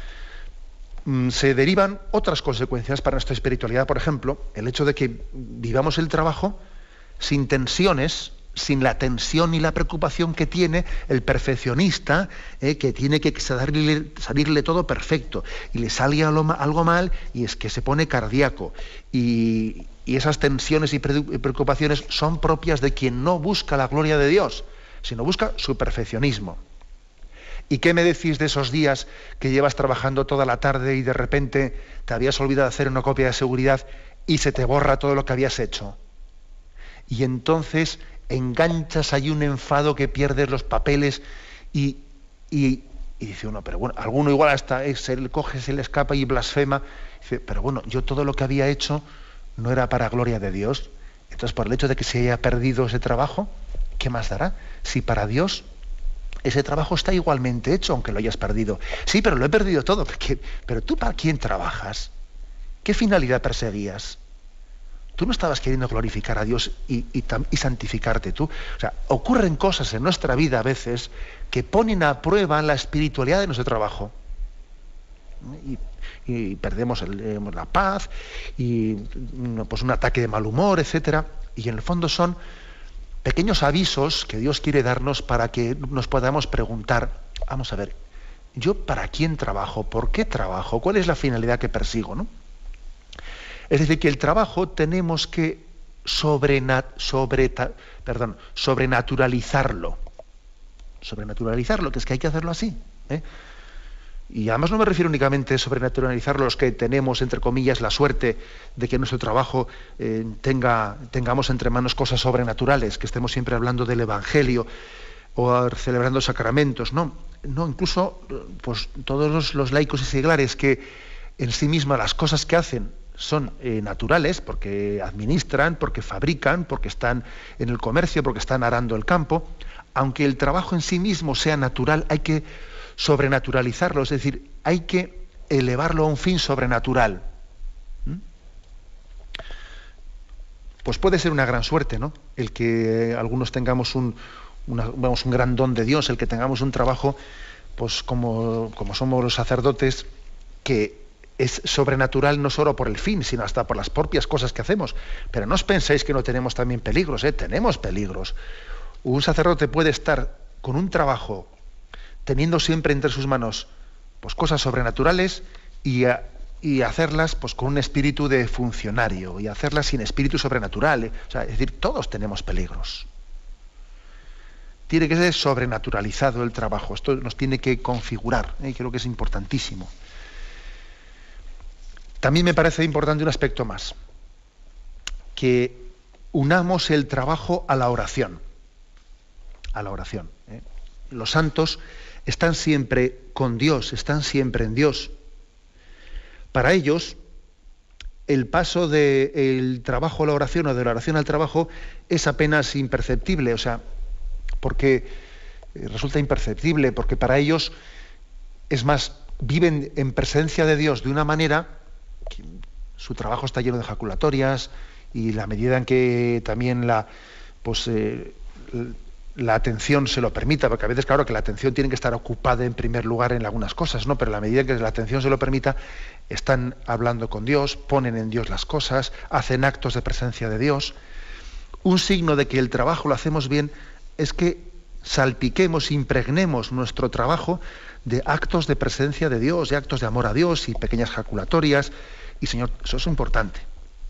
se derivan otras consecuencias para nuestra espiritualidad. Por ejemplo, el hecho de que vivamos el trabajo sin tensiones, sin la tensión y la preocupación que tiene el perfeccionista, eh, que tiene que salirle, salirle todo perfecto, y le sale algo mal y es que se pone cardíaco. Y, y esas tensiones y preocupaciones son propias de quien no busca la gloria de Dios, sino busca su perfeccionismo. ¿Y qué me decís de esos días que llevas trabajando toda la tarde y de repente te habías olvidado de hacer una copia de seguridad y se te borra todo lo que habías hecho? Y entonces enganchas ahí un enfado que pierdes los papeles y, y, y dice uno, pero bueno, alguno igual hasta se le coge, se le escapa y blasfema. Dice, pero bueno, yo todo lo que había hecho no era para gloria de Dios. Entonces, por el hecho de que se haya perdido ese trabajo, ¿qué más dará? Si para Dios ese trabajo está igualmente hecho, aunque lo hayas perdido. Sí, pero lo he perdido todo. Porque, pero tú, ¿para quién trabajas? ¿Qué finalidad perseguías? Tú no estabas queriendo glorificar a Dios y, y, y santificarte tú. O sea, ocurren cosas en nuestra vida a veces que ponen a prueba la espiritualidad de nuestro trabajo. Y, y perdemos el, la paz, y pues un ataque de mal humor, etcétera. Y en el fondo son pequeños avisos que Dios quiere darnos para que nos podamos preguntar, vamos a ver, ¿yo para quién trabajo? ¿Por qué trabajo? ¿Cuál es la finalidad que persigo? ¿No? Es decir, que el trabajo tenemos que sobrenat, sobre, perdón, sobrenaturalizarlo. Sobrenaturalizarlo, que es que hay que hacerlo así. ¿eh? Y además no me refiero únicamente a sobrenaturalizarlo los que tenemos, entre comillas, la suerte de que nuestro trabajo eh, tenga, tengamos entre manos cosas sobrenaturales, que estemos siempre hablando del Evangelio o celebrando sacramentos. No, no incluso pues, todos los, los laicos y seglares que en sí mismas las cosas que hacen son eh, naturales, porque administran, porque fabrican, porque están en el comercio, porque están arando el campo. Aunque el trabajo en sí mismo sea natural, hay que sobrenaturalizarlo, es decir, hay que elevarlo a un fin sobrenatural. ¿Mm? Pues puede ser una gran suerte, ¿no? El que algunos tengamos un, una, vamos, un gran don de Dios, el que tengamos un trabajo, pues como, como somos los sacerdotes, que es sobrenatural no solo por el fin, sino hasta por las propias cosas que hacemos. Pero no os penséis que no tenemos también peligros, ¿eh? Tenemos peligros. Un sacerdote puede estar con un trabajo teniendo siempre entre sus manos pues, cosas sobrenaturales y, a, y hacerlas pues, con un espíritu de funcionario y hacerlas sin espíritu sobrenatural. ¿eh? O sea, es decir, todos tenemos peligros. Tiene que ser sobrenaturalizado el trabajo. Esto nos tiene que configurar. ¿eh? Creo que es importantísimo. También me parece importante un aspecto más, que unamos el trabajo a la oración. A la oración. ¿eh? Los santos están siempre con Dios, están siempre en Dios. Para ellos, el paso del trabajo a la oración o de la oración al trabajo es apenas imperceptible, o sea, porque resulta imperceptible, porque para ellos, es más, viven en presencia de Dios de una manera que su trabajo está lleno de ejaculatorias y la medida en que también la, pues, eh, la atención se lo permita, porque a veces claro que la atención tiene que estar ocupada en primer lugar en algunas cosas, ¿no? Pero a la medida que la atención se lo permita, están hablando con Dios, ponen en Dios las cosas, hacen actos de presencia de Dios. Un signo de que el trabajo lo hacemos bien es que salpiquemos, impregnemos nuestro trabajo de actos de presencia de Dios, de actos de amor a Dios y pequeñas jaculatorias. Y Señor, eso es importante.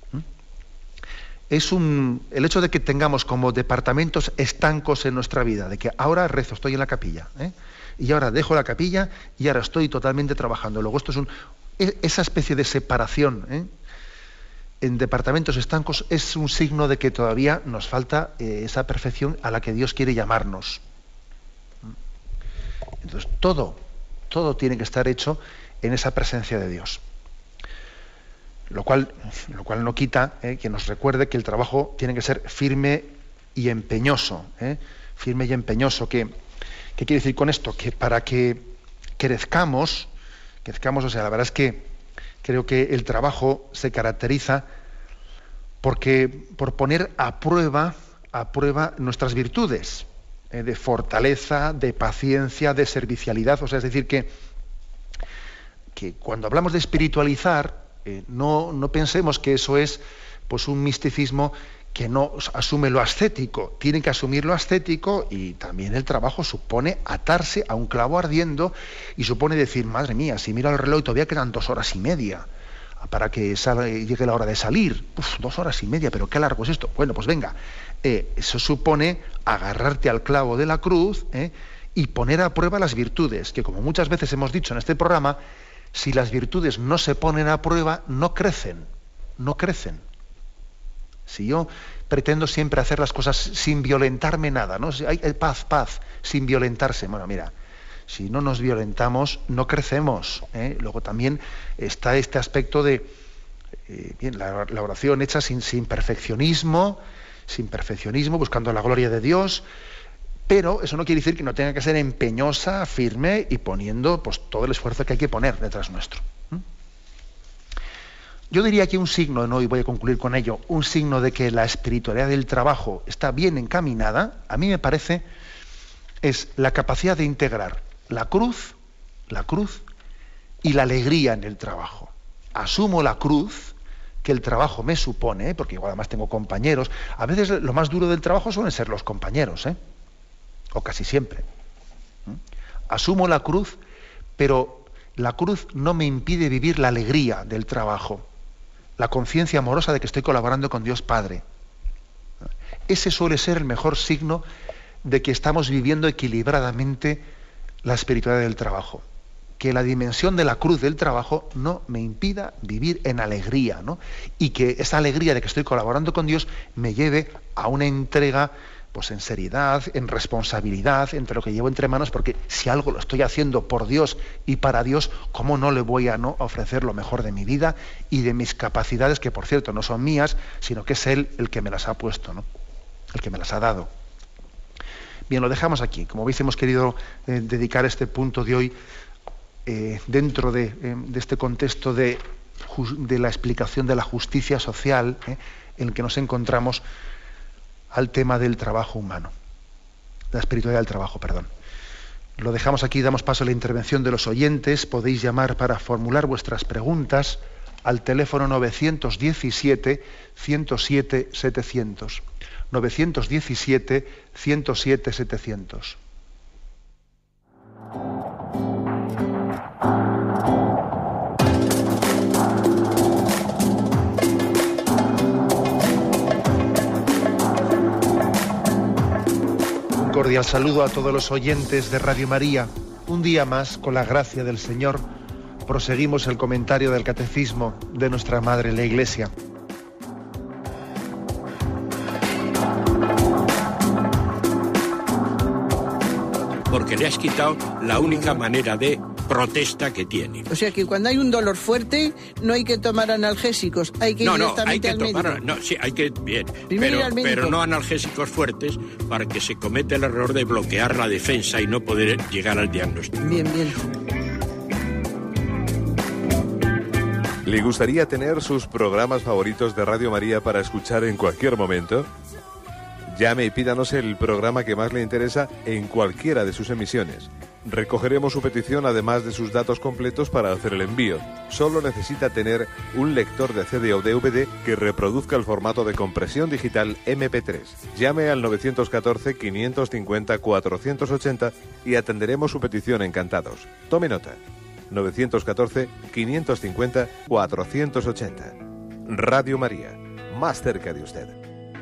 Es un, el hecho de que tengamos como departamentos estancos en nuestra vida, de que ahora rezo, estoy en la capilla, ¿eh? y ahora dejo la capilla y ahora estoy totalmente trabajando. Luego esto es un, esa especie de separación ¿eh? en departamentos estancos es un signo de que todavía nos falta eh, esa perfección a la que Dios quiere llamarnos. Entonces todo, todo tiene que estar hecho en esa presencia de Dios. Lo cual, lo cual no quita eh, que nos recuerde que el trabajo tiene que ser firme y empeñoso. ¿eh? Firme y empeñoso. ¿Qué, ¿Qué quiere decir con esto? Que para que crezcamos, crezcamos, o sea, la verdad es que creo que el trabajo se caracteriza porque, por poner a prueba, a prueba nuestras virtudes. eh, de fortaleza, de paciencia, de servicialidad. O sea, es decir, que, que cuando hablamos de espiritualizar, eh, no, no pensemos que eso es pues un misticismo que no asume lo ascético. Tienen que asumir lo ascético, y también el trabajo supone atarse a un clavo ardiendo y supone decir, madre mía, si miro el reloj y todavía quedan dos horas y media para que salga, llegue la hora de salir. Uf, dos horas y media, pero qué largo es esto. Bueno, pues venga, eh, eso supone agarrarte al clavo de la cruz eh, y poner a prueba las virtudes, que como muchas veces hemos dicho en este programa, si las virtudes no se ponen a prueba, no crecen, no crecen. Si yo pretendo siempre hacer las cosas sin violentarme nada, ¿no? Hay paz, paz, sin violentarse. Bueno, mira, si no nos violentamos, no crecemos. ¿eh? Luego también está este aspecto de eh, bien, la, la oración hecha sin, sin perfeccionismo, sin perfeccionismo, buscando la gloria de Dios, pero eso no quiere decir que no tenga que ser empeñosa, firme y poniendo pues, todo el esfuerzo que hay que poner detrás nuestro. ¿Mm? Yo diría que un signo, ¿no? Y voy a concluir con ello, un signo de que la espiritualidad del trabajo está bien encaminada, a mí me parece, es la capacidad de integrar la cruz, la cruz y la alegría en el trabajo. Asumo la cruz que el trabajo me supone, porque igual además tengo compañeros. A veces lo más duro del trabajo suelen ser los compañeros, ¿eh? O casi siempre. ¿Mm? Asumo la cruz, pero la cruz no me impide vivir la alegría del trabajo, la conciencia amorosa de que estoy colaborando con Dios Padre. Ese suele ser el mejor signo de que estamos viviendo equilibradamente la espiritualidad del trabajo. Que la dimensión de la cruz del trabajo no me impida vivir en alegría, ¿no? Y que esa alegría de que estoy colaborando con Dios me lleve a una entrega pues en seriedad, en responsabilidad, entre lo que llevo entre manos, porque si algo lo estoy haciendo por Dios y para Dios, ¿cómo no le voy a no ofrecer lo mejor de mi vida y de mis capacidades, que por cierto no son mías, sino que es Él el que me las ha puesto, ¿no? El que me las ha dado. Bien, lo dejamos aquí. Como veis, hemos querido eh, dedicar este punto de hoy eh, dentro de, eh, de este contexto de, de la explicación de la justicia social eh, en el que nos encontramos, al tema del trabajo humano, la espiritualidad del trabajo, perdón. Lo dejamos aquí, damos paso a la intervención de los oyentes. Podéis llamar para formular vuestras preguntas al teléfono novecientos diecisiete, ciento siete, setecientos. novecientos diecisiete, ciento siete, setecientos. Un cordial saludo a todos los oyentes de Radio María. Un día más, con la gracia del Señor, proseguimos el comentario del Catecismo de nuestra Madre la Iglesia. Porque le has quitado la única manera de protesta que tiene. O sea que cuando hay un dolor fuerte no hay que tomar analgésicos, hay que ir no, no, directamente hay que al tomar, médico. No, sí, hay que, bien, Primero ir al pero, médico. pero no analgésicos fuertes para que se cometa el error de bloquear la defensa y no poder llegar al diagnóstico. Bien, bien. ¿Le gustaría tener sus programas favoritos de Radio María para escuchar en cualquier momento? Llame y pídanos el programa que más le interesa en cualquiera de sus emisiones. Recogeremos su petición además de sus datos completos para hacer el envío. Solo necesita tener un lector de C D o D V D que reproduzca el formato de compresión digital eme pe tres. Llame al nueve uno cuatro, cinco cinco cero, cuatro ocho cero y atenderemos su petición encantados. Tome nota. nueve uno cuatro, cinco cinco cero, cuatro ocho cero. Radio María, más cerca de usted.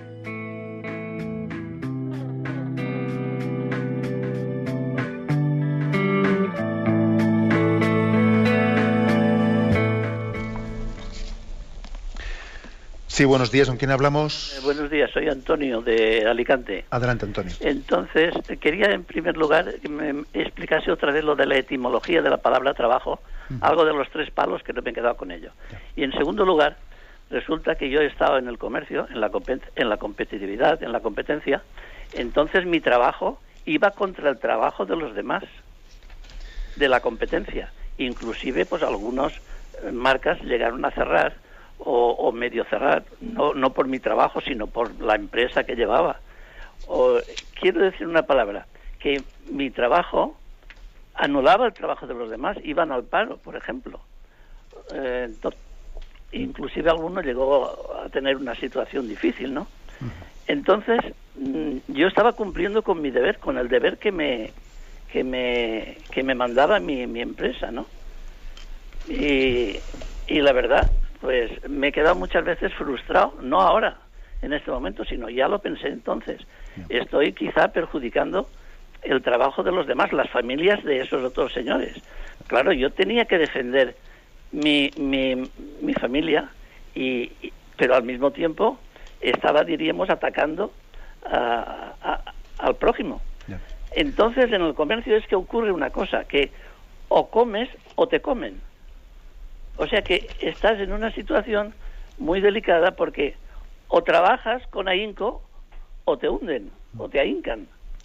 Sí, buenos días. ¿Con quién hablamos? Eh, buenos días, soy Antonio de Alicante. Adelante, Antonio. Entonces, quería en primer lugar que me explicase otra vez lo de la etimología de la palabra trabajo, uh-huh. algo de los tres palos que no me he quedado con ello. Yeah. Y en segundo lugar, resulta que yo he estado en el comercio, en la, en la competitividad, en la competencia, entonces mi trabajo iba contra el trabajo de los demás, de la competencia. Inclusive, pues algunas marcas llegaron a cerrar, O, o medio cerrar, no, no por mi trabajo, sino por la empresa que llevaba. O, quiero decir una palabra, que mi trabajo anulaba el trabajo de los demás, iban al paro, por ejemplo. Eh, inclusive alguno llegó a tener una situación difícil, ¿no? Entonces, yo estaba cumpliendo con mi deber, con el deber que me que me que me mandaba mi, mi empresa, ¿no? Y, y la verdad, pues me he quedado muchas veces frustrado, no ahora, en este momento, sino ya lo pensé entonces. Estoy quizá perjudicando el trabajo de los demás, las familias de esos otros señores. Claro, yo tenía que defender mi, mi, mi familia, y, y, pero al mismo tiempo estaba, diríamos, atacando a, a, al prójimo. Yeah. Entonces, en el comercio es que ocurre una cosa, que o comes o te comen. O sea que estás en una situación muy delicada, porque o trabajas con ahínco o te hunden, o te ahincan.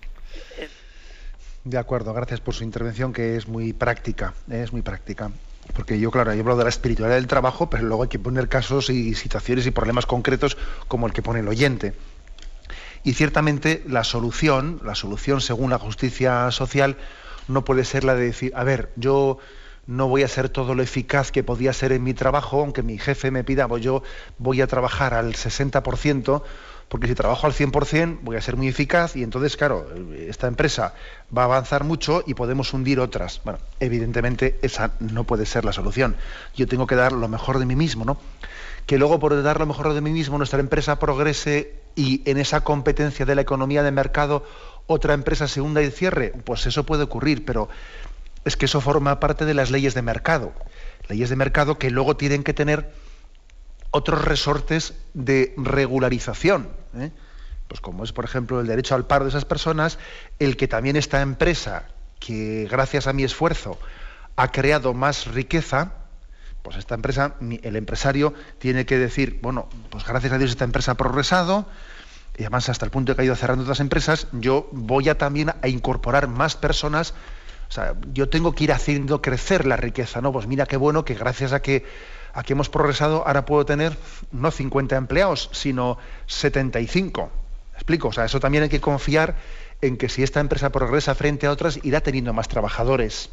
De acuerdo, gracias por su intervención, que es muy práctica, es muy práctica. Porque yo, claro, yo hablo de la espiritualidad del trabajo, pero luego hay que poner casos y situaciones y problemas concretos como el que pone el oyente. Y ciertamente la solución, la solución según la justicia social, no puede ser la de decir, a ver, yo no voy a ser todo lo eficaz que podía ser en mi trabajo, aunque mi jefe me pida, pues yo voy a trabajar al sesenta por ciento, porque si trabajo al cien por ciento voy a ser muy eficaz, y entonces, claro, esta empresa va a avanzar mucho y podemos hundir otras. Bueno, evidentemente esa no puede ser la solución. Yo tengo que dar lo mejor de mí mismo, ¿no? Que luego, por dar lo mejor de mí mismo, nuestra empresa progrese y en esa competencia de la economía de mercado otra empresa se hunda y cierre, pues eso puede ocurrir, pero es que eso forma parte de las leyes de mercado. Leyes de mercado que luego tienen que tener otros resortes de regularización, ¿eh? Pues como es, por ejemplo, el derecho al paro de esas personas, el que también esta empresa, que gracias a mi esfuerzo ha creado más riqueza, pues esta empresa, el empresario tiene que decir, bueno, pues gracias a Dios esta empresa ha progresado, y además hasta el punto de que ha ido cerrando otras empresas, yo voy a también a incorporar más personas. O sea, yo tengo que ir haciendo crecer la riqueza, ¿no? Pues mira qué bueno que gracias a que, a que hemos progresado, ahora puedo tener no cincuenta empleados, sino setenta y cinco. ¿Me explico? O sea, eso también hay que confiar en que si esta empresa progresa frente a otras, irá teniendo más trabajadores.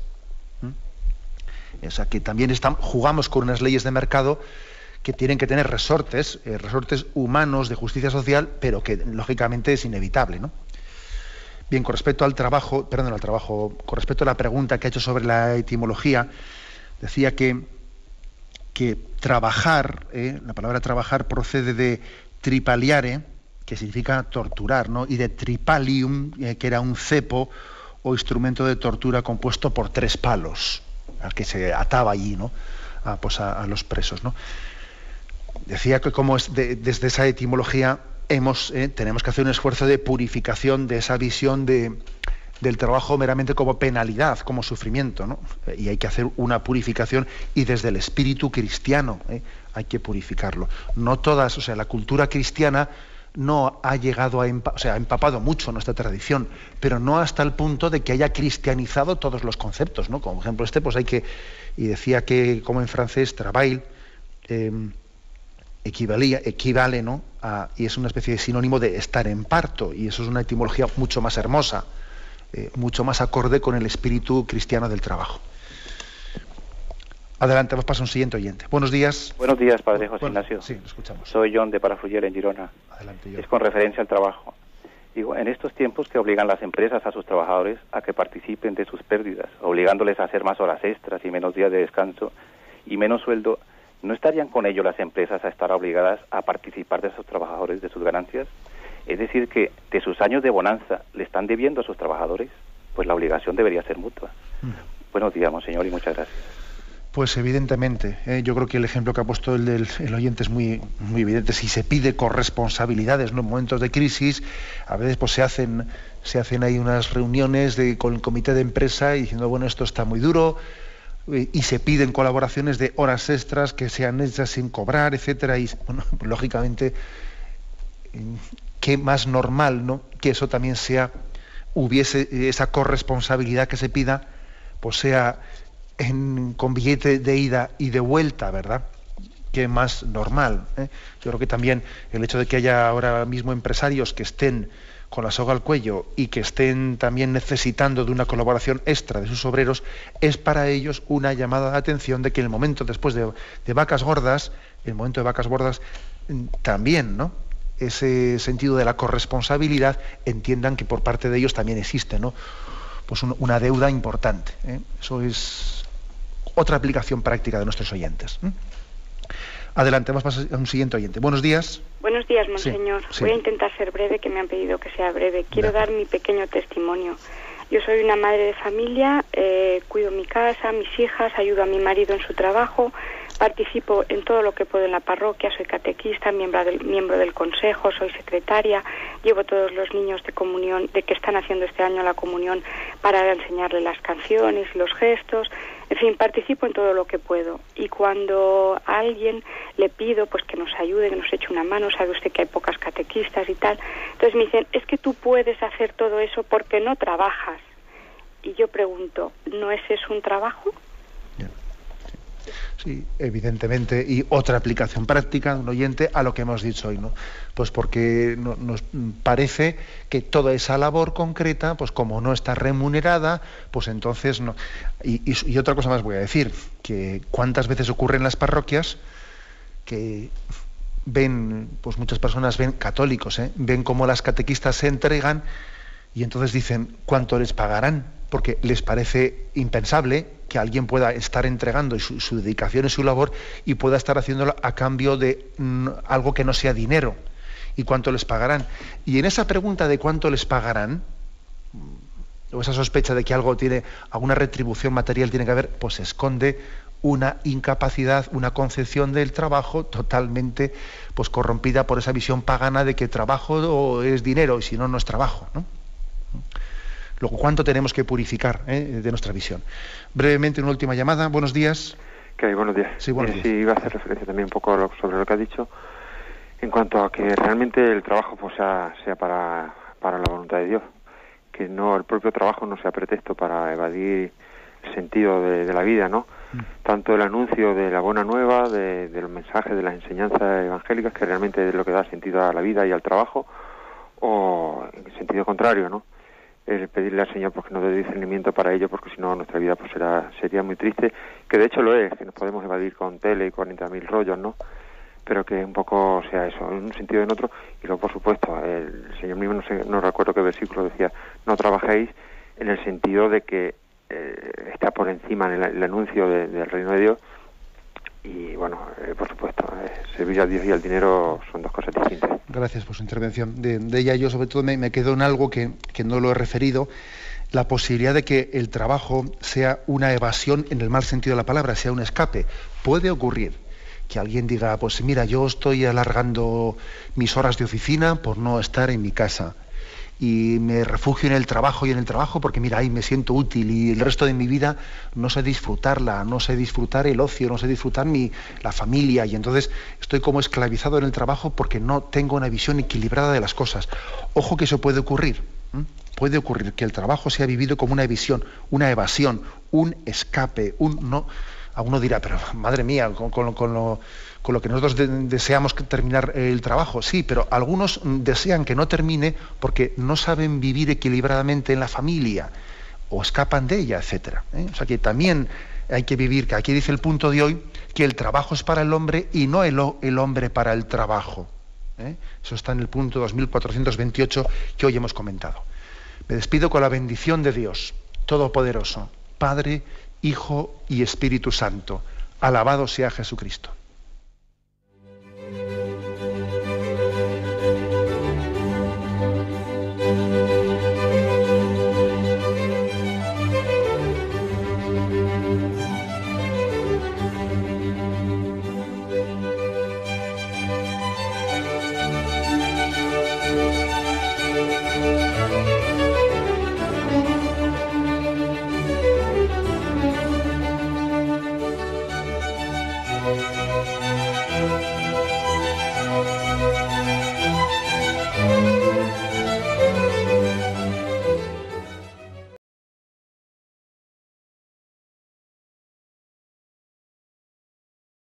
¿Mm? O sea, que también estamos, jugamos con unas leyes de mercado que tienen que tener resortes, eh, resortes humanos de justicia social, pero que lógicamente es inevitable, ¿no? Bien, con respecto al trabajo, perdón, al trabajo, con respecto a la pregunta que ha hecho sobre la etimología, decía que, que trabajar, eh, la palabra trabajar procede de tripaliare, que significa torturar, ¿no? Y de tripalium, eh, que era un cepo o instrumento de tortura compuesto por tres palos, al que se ataba allí, ¿no? A, pues a, a los presos, ¿no? Decía que como es de, desde esa etimología hemos, eh, tenemos que hacer un esfuerzo de purificación de esa visión de, del trabajo meramente como penalidad, como sufrimiento, ¿no? Y hay que hacer una purificación, y desde el espíritu cristiano, ¿eh? hay que purificarlo. No todas, o sea, la cultura cristiana no ha llegado a, empa- o sea, ha empapado mucho nuestra tradición, pero no hasta el punto de que haya cristianizado todos los conceptos, ¿no? Como ejemplo este, pues hay que, y decía que, como en francés, travail, eh, equivalía, equivale, ¿no? A, y es una especie de sinónimo de estar en parto, y eso es una etimología mucho más hermosa, eh, mucho más acorde con el espíritu cristiano del trabajo. Adelante, vamos a un siguiente oyente. Buenos días. Buenos días, padre José bueno, Ignacio. Sí, lo escuchamos. Soy John de Palafrugell, en Girona. Adelante, John. Es con referencia al trabajo. Digo, en estos tiempos que obligan las empresas a sus trabajadores a que participen de sus pérdidas, obligándoles a hacer más horas extras y menos días de descanso y menos sueldo, ¿no estarían con ello las empresas a estar obligadas a participar de sus trabajadores, de sus ganancias? Es decir, que de sus años de bonanza le están debiendo a sus trabajadores, pues la obligación debería ser mutua. Mm. Buenos días, monseñor, y muchas gracias. Pues evidentemente, eh, yo creo que el ejemplo que ha puesto el, del, el oyente es muy, muy evidente. Si se pide corresponsabilidades, ¿no? En momentos de crisis, a veces pues se hacen, se hacen ahí unas reuniones de, con el comité de empresa y diciendo, bueno, esto está muy duro, y se piden colaboraciones de horas extras que sean hechas sin cobrar, etcétera, y bueno, lógicamente qué más normal, ¿no? Que eso también sea, hubiese esa corresponsabilidad que se pida, pues sea en, con billete de ida y de vuelta, ¿verdad? Qué más normal, ¿eh? Yo creo que también el hecho de que haya ahora mismo empresarios que estén con la soga al cuello y que estén también necesitando de una colaboración extra de sus obreros, es para ellos una llamada de atención de que en el momento después de, de vacas gordas, el momento de vacas gordas, también, ¿no?, ese sentido de la corresponsabilidad, entiendan que por parte de ellos también existe, ¿no?, pues un, una deuda importante, ¿eh? Eso es otra aplicación práctica de nuestros oyentes, ¿eh? Adelante, vamos a pasar a un siguiente oyente. Buenos días. Buenos días, monseñor. Sí, sí. Voy a intentar ser breve, que me han pedido que sea breve. Quiero dar mi pequeño testimonio. Yo soy una madre de familia, eh, cuido mi casa, mis hijas, ayudo a mi marido en su trabajo, participo en todo lo que puedo en la parroquia, soy catequista, miembro del, miembro del consejo, soy secretaria, llevo todos los niños de comunión, de que están haciendo este año la comunión, para enseñarles las canciones, los gestos, en fin, participo en todo lo que puedo. Y cuando a alguien le pido pues que nos ayude, que nos eche una mano, sabe usted que hay pocas catequistas y tal, entonces me dicen, es que tú puedes hacer todo eso porque no trabajas. Y yo pregunto, ¿no es eso un trabajo? Sí, evidentemente, y otra aplicación práctica de un oyente a lo que hemos dicho hoy, ¿no? Pues porque no, nos parece que toda esa labor concreta, pues como no está remunerada, pues entonces no. Y, y, y otra cosa más voy a decir, que cuántas veces ocurre en las parroquias que ven, pues muchas personas ven, católicos, ¿eh? ven cómo las catequistas se entregan y entonces dicen, ¿cuánto les pagarán? Porque les parece impensable que alguien pueda estar entregando su, su dedicación y su labor y pueda estar haciéndolo a cambio de mm, algo que no sea dinero. ¿Y cuánto les pagarán? Y en esa pregunta de cuánto les pagarán, o esa sospecha de que algo tiene, alguna retribución material tiene que haber, pues se esconde una incapacidad, una concepción del trabajo totalmente pues corrompida por esa visión pagana de que trabajo es dinero y si no, no es trabajo, ¿no? Luego, ¿cuánto tenemos que purificar eh, de nuestra visión? Brevemente, una última llamada. Buenos días. ¿Qué hay? Buenos días. Sí, buenos eh, días. Sí, iba a hacer referencia también un poco sobre lo que ha dicho, en cuanto a que realmente el trabajo pues, sea, sea para, para la voluntad de Dios, que no el propio trabajo no sea pretexto para evadir el sentido de, de la vida, ¿no? Mm. Tanto el anuncio de la buena nueva, de, de los mensajes, de las enseñanzas evangélicas, que realmente es lo que da sentido a la vida y al trabajo, o en el sentido contrario, ¿no? El pedirle al Señor pues, que nos dé discernimiento para ello, porque si no nuestra vida pues será sería muy triste, que de hecho lo es, que nos podemos evadir con tele y cuarenta mil rollos, ¿no? Pero que un poco sea eso, en un sentido o en otro. Y luego, por supuesto, el Señor mismo, no sé, no recuerdo qué versículo decía, no trabajéis, en el sentido de que eh, está por encima en el, el anuncio de, del reino de Dios. Y bueno, eh, por supuesto, eh, servir a Dios y al dinero son dos cosas distintas. Gracias por su intervención. De, de ella yo sobre todo me, me quedo en algo que, que no lo he referido, la posibilidad de que el trabajo sea una evasión en el mal sentido de la palabra, sea un escape. Puede ocurrir que alguien diga, pues mira, yo estoy alargando mis horas de oficina por no estar en mi casa y me refugio en el trabajo y en el trabajo porque mira, ahí me siento útil y el resto de mi vida no sé disfrutarla, no sé disfrutar el ocio, no sé disfrutar mi, la familia y entonces estoy como esclavizado en el trabajo porque no tengo una visión equilibrada de las cosas. Ojo que eso puede ocurrir, ¿eh? Puede ocurrir que el trabajo sea vivido como una visión, una evasión, un escape, un no. Alguno dirá, pero madre mía, con, con, con, lo, con lo que nosotros de, deseamos terminar el trabajo. Sí, pero algunos desean que no termine porque no saben vivir equilibradamente en la familia o escapan de ella, etcétera, ¿eh? O sea que también hay que vivir, que aquí dice el punto de hoy, que el trabajo es para el hombre y no el, el hombre para el trabajo, ¿eh? Eso está en el punto dos mil cuatrocientos veintiocho que hoy hemos comentado. Me despido con la bendición de Dios Todopoderoso, Padre, Hijo y Espíritu Santo. Alabado sea Jesucristo.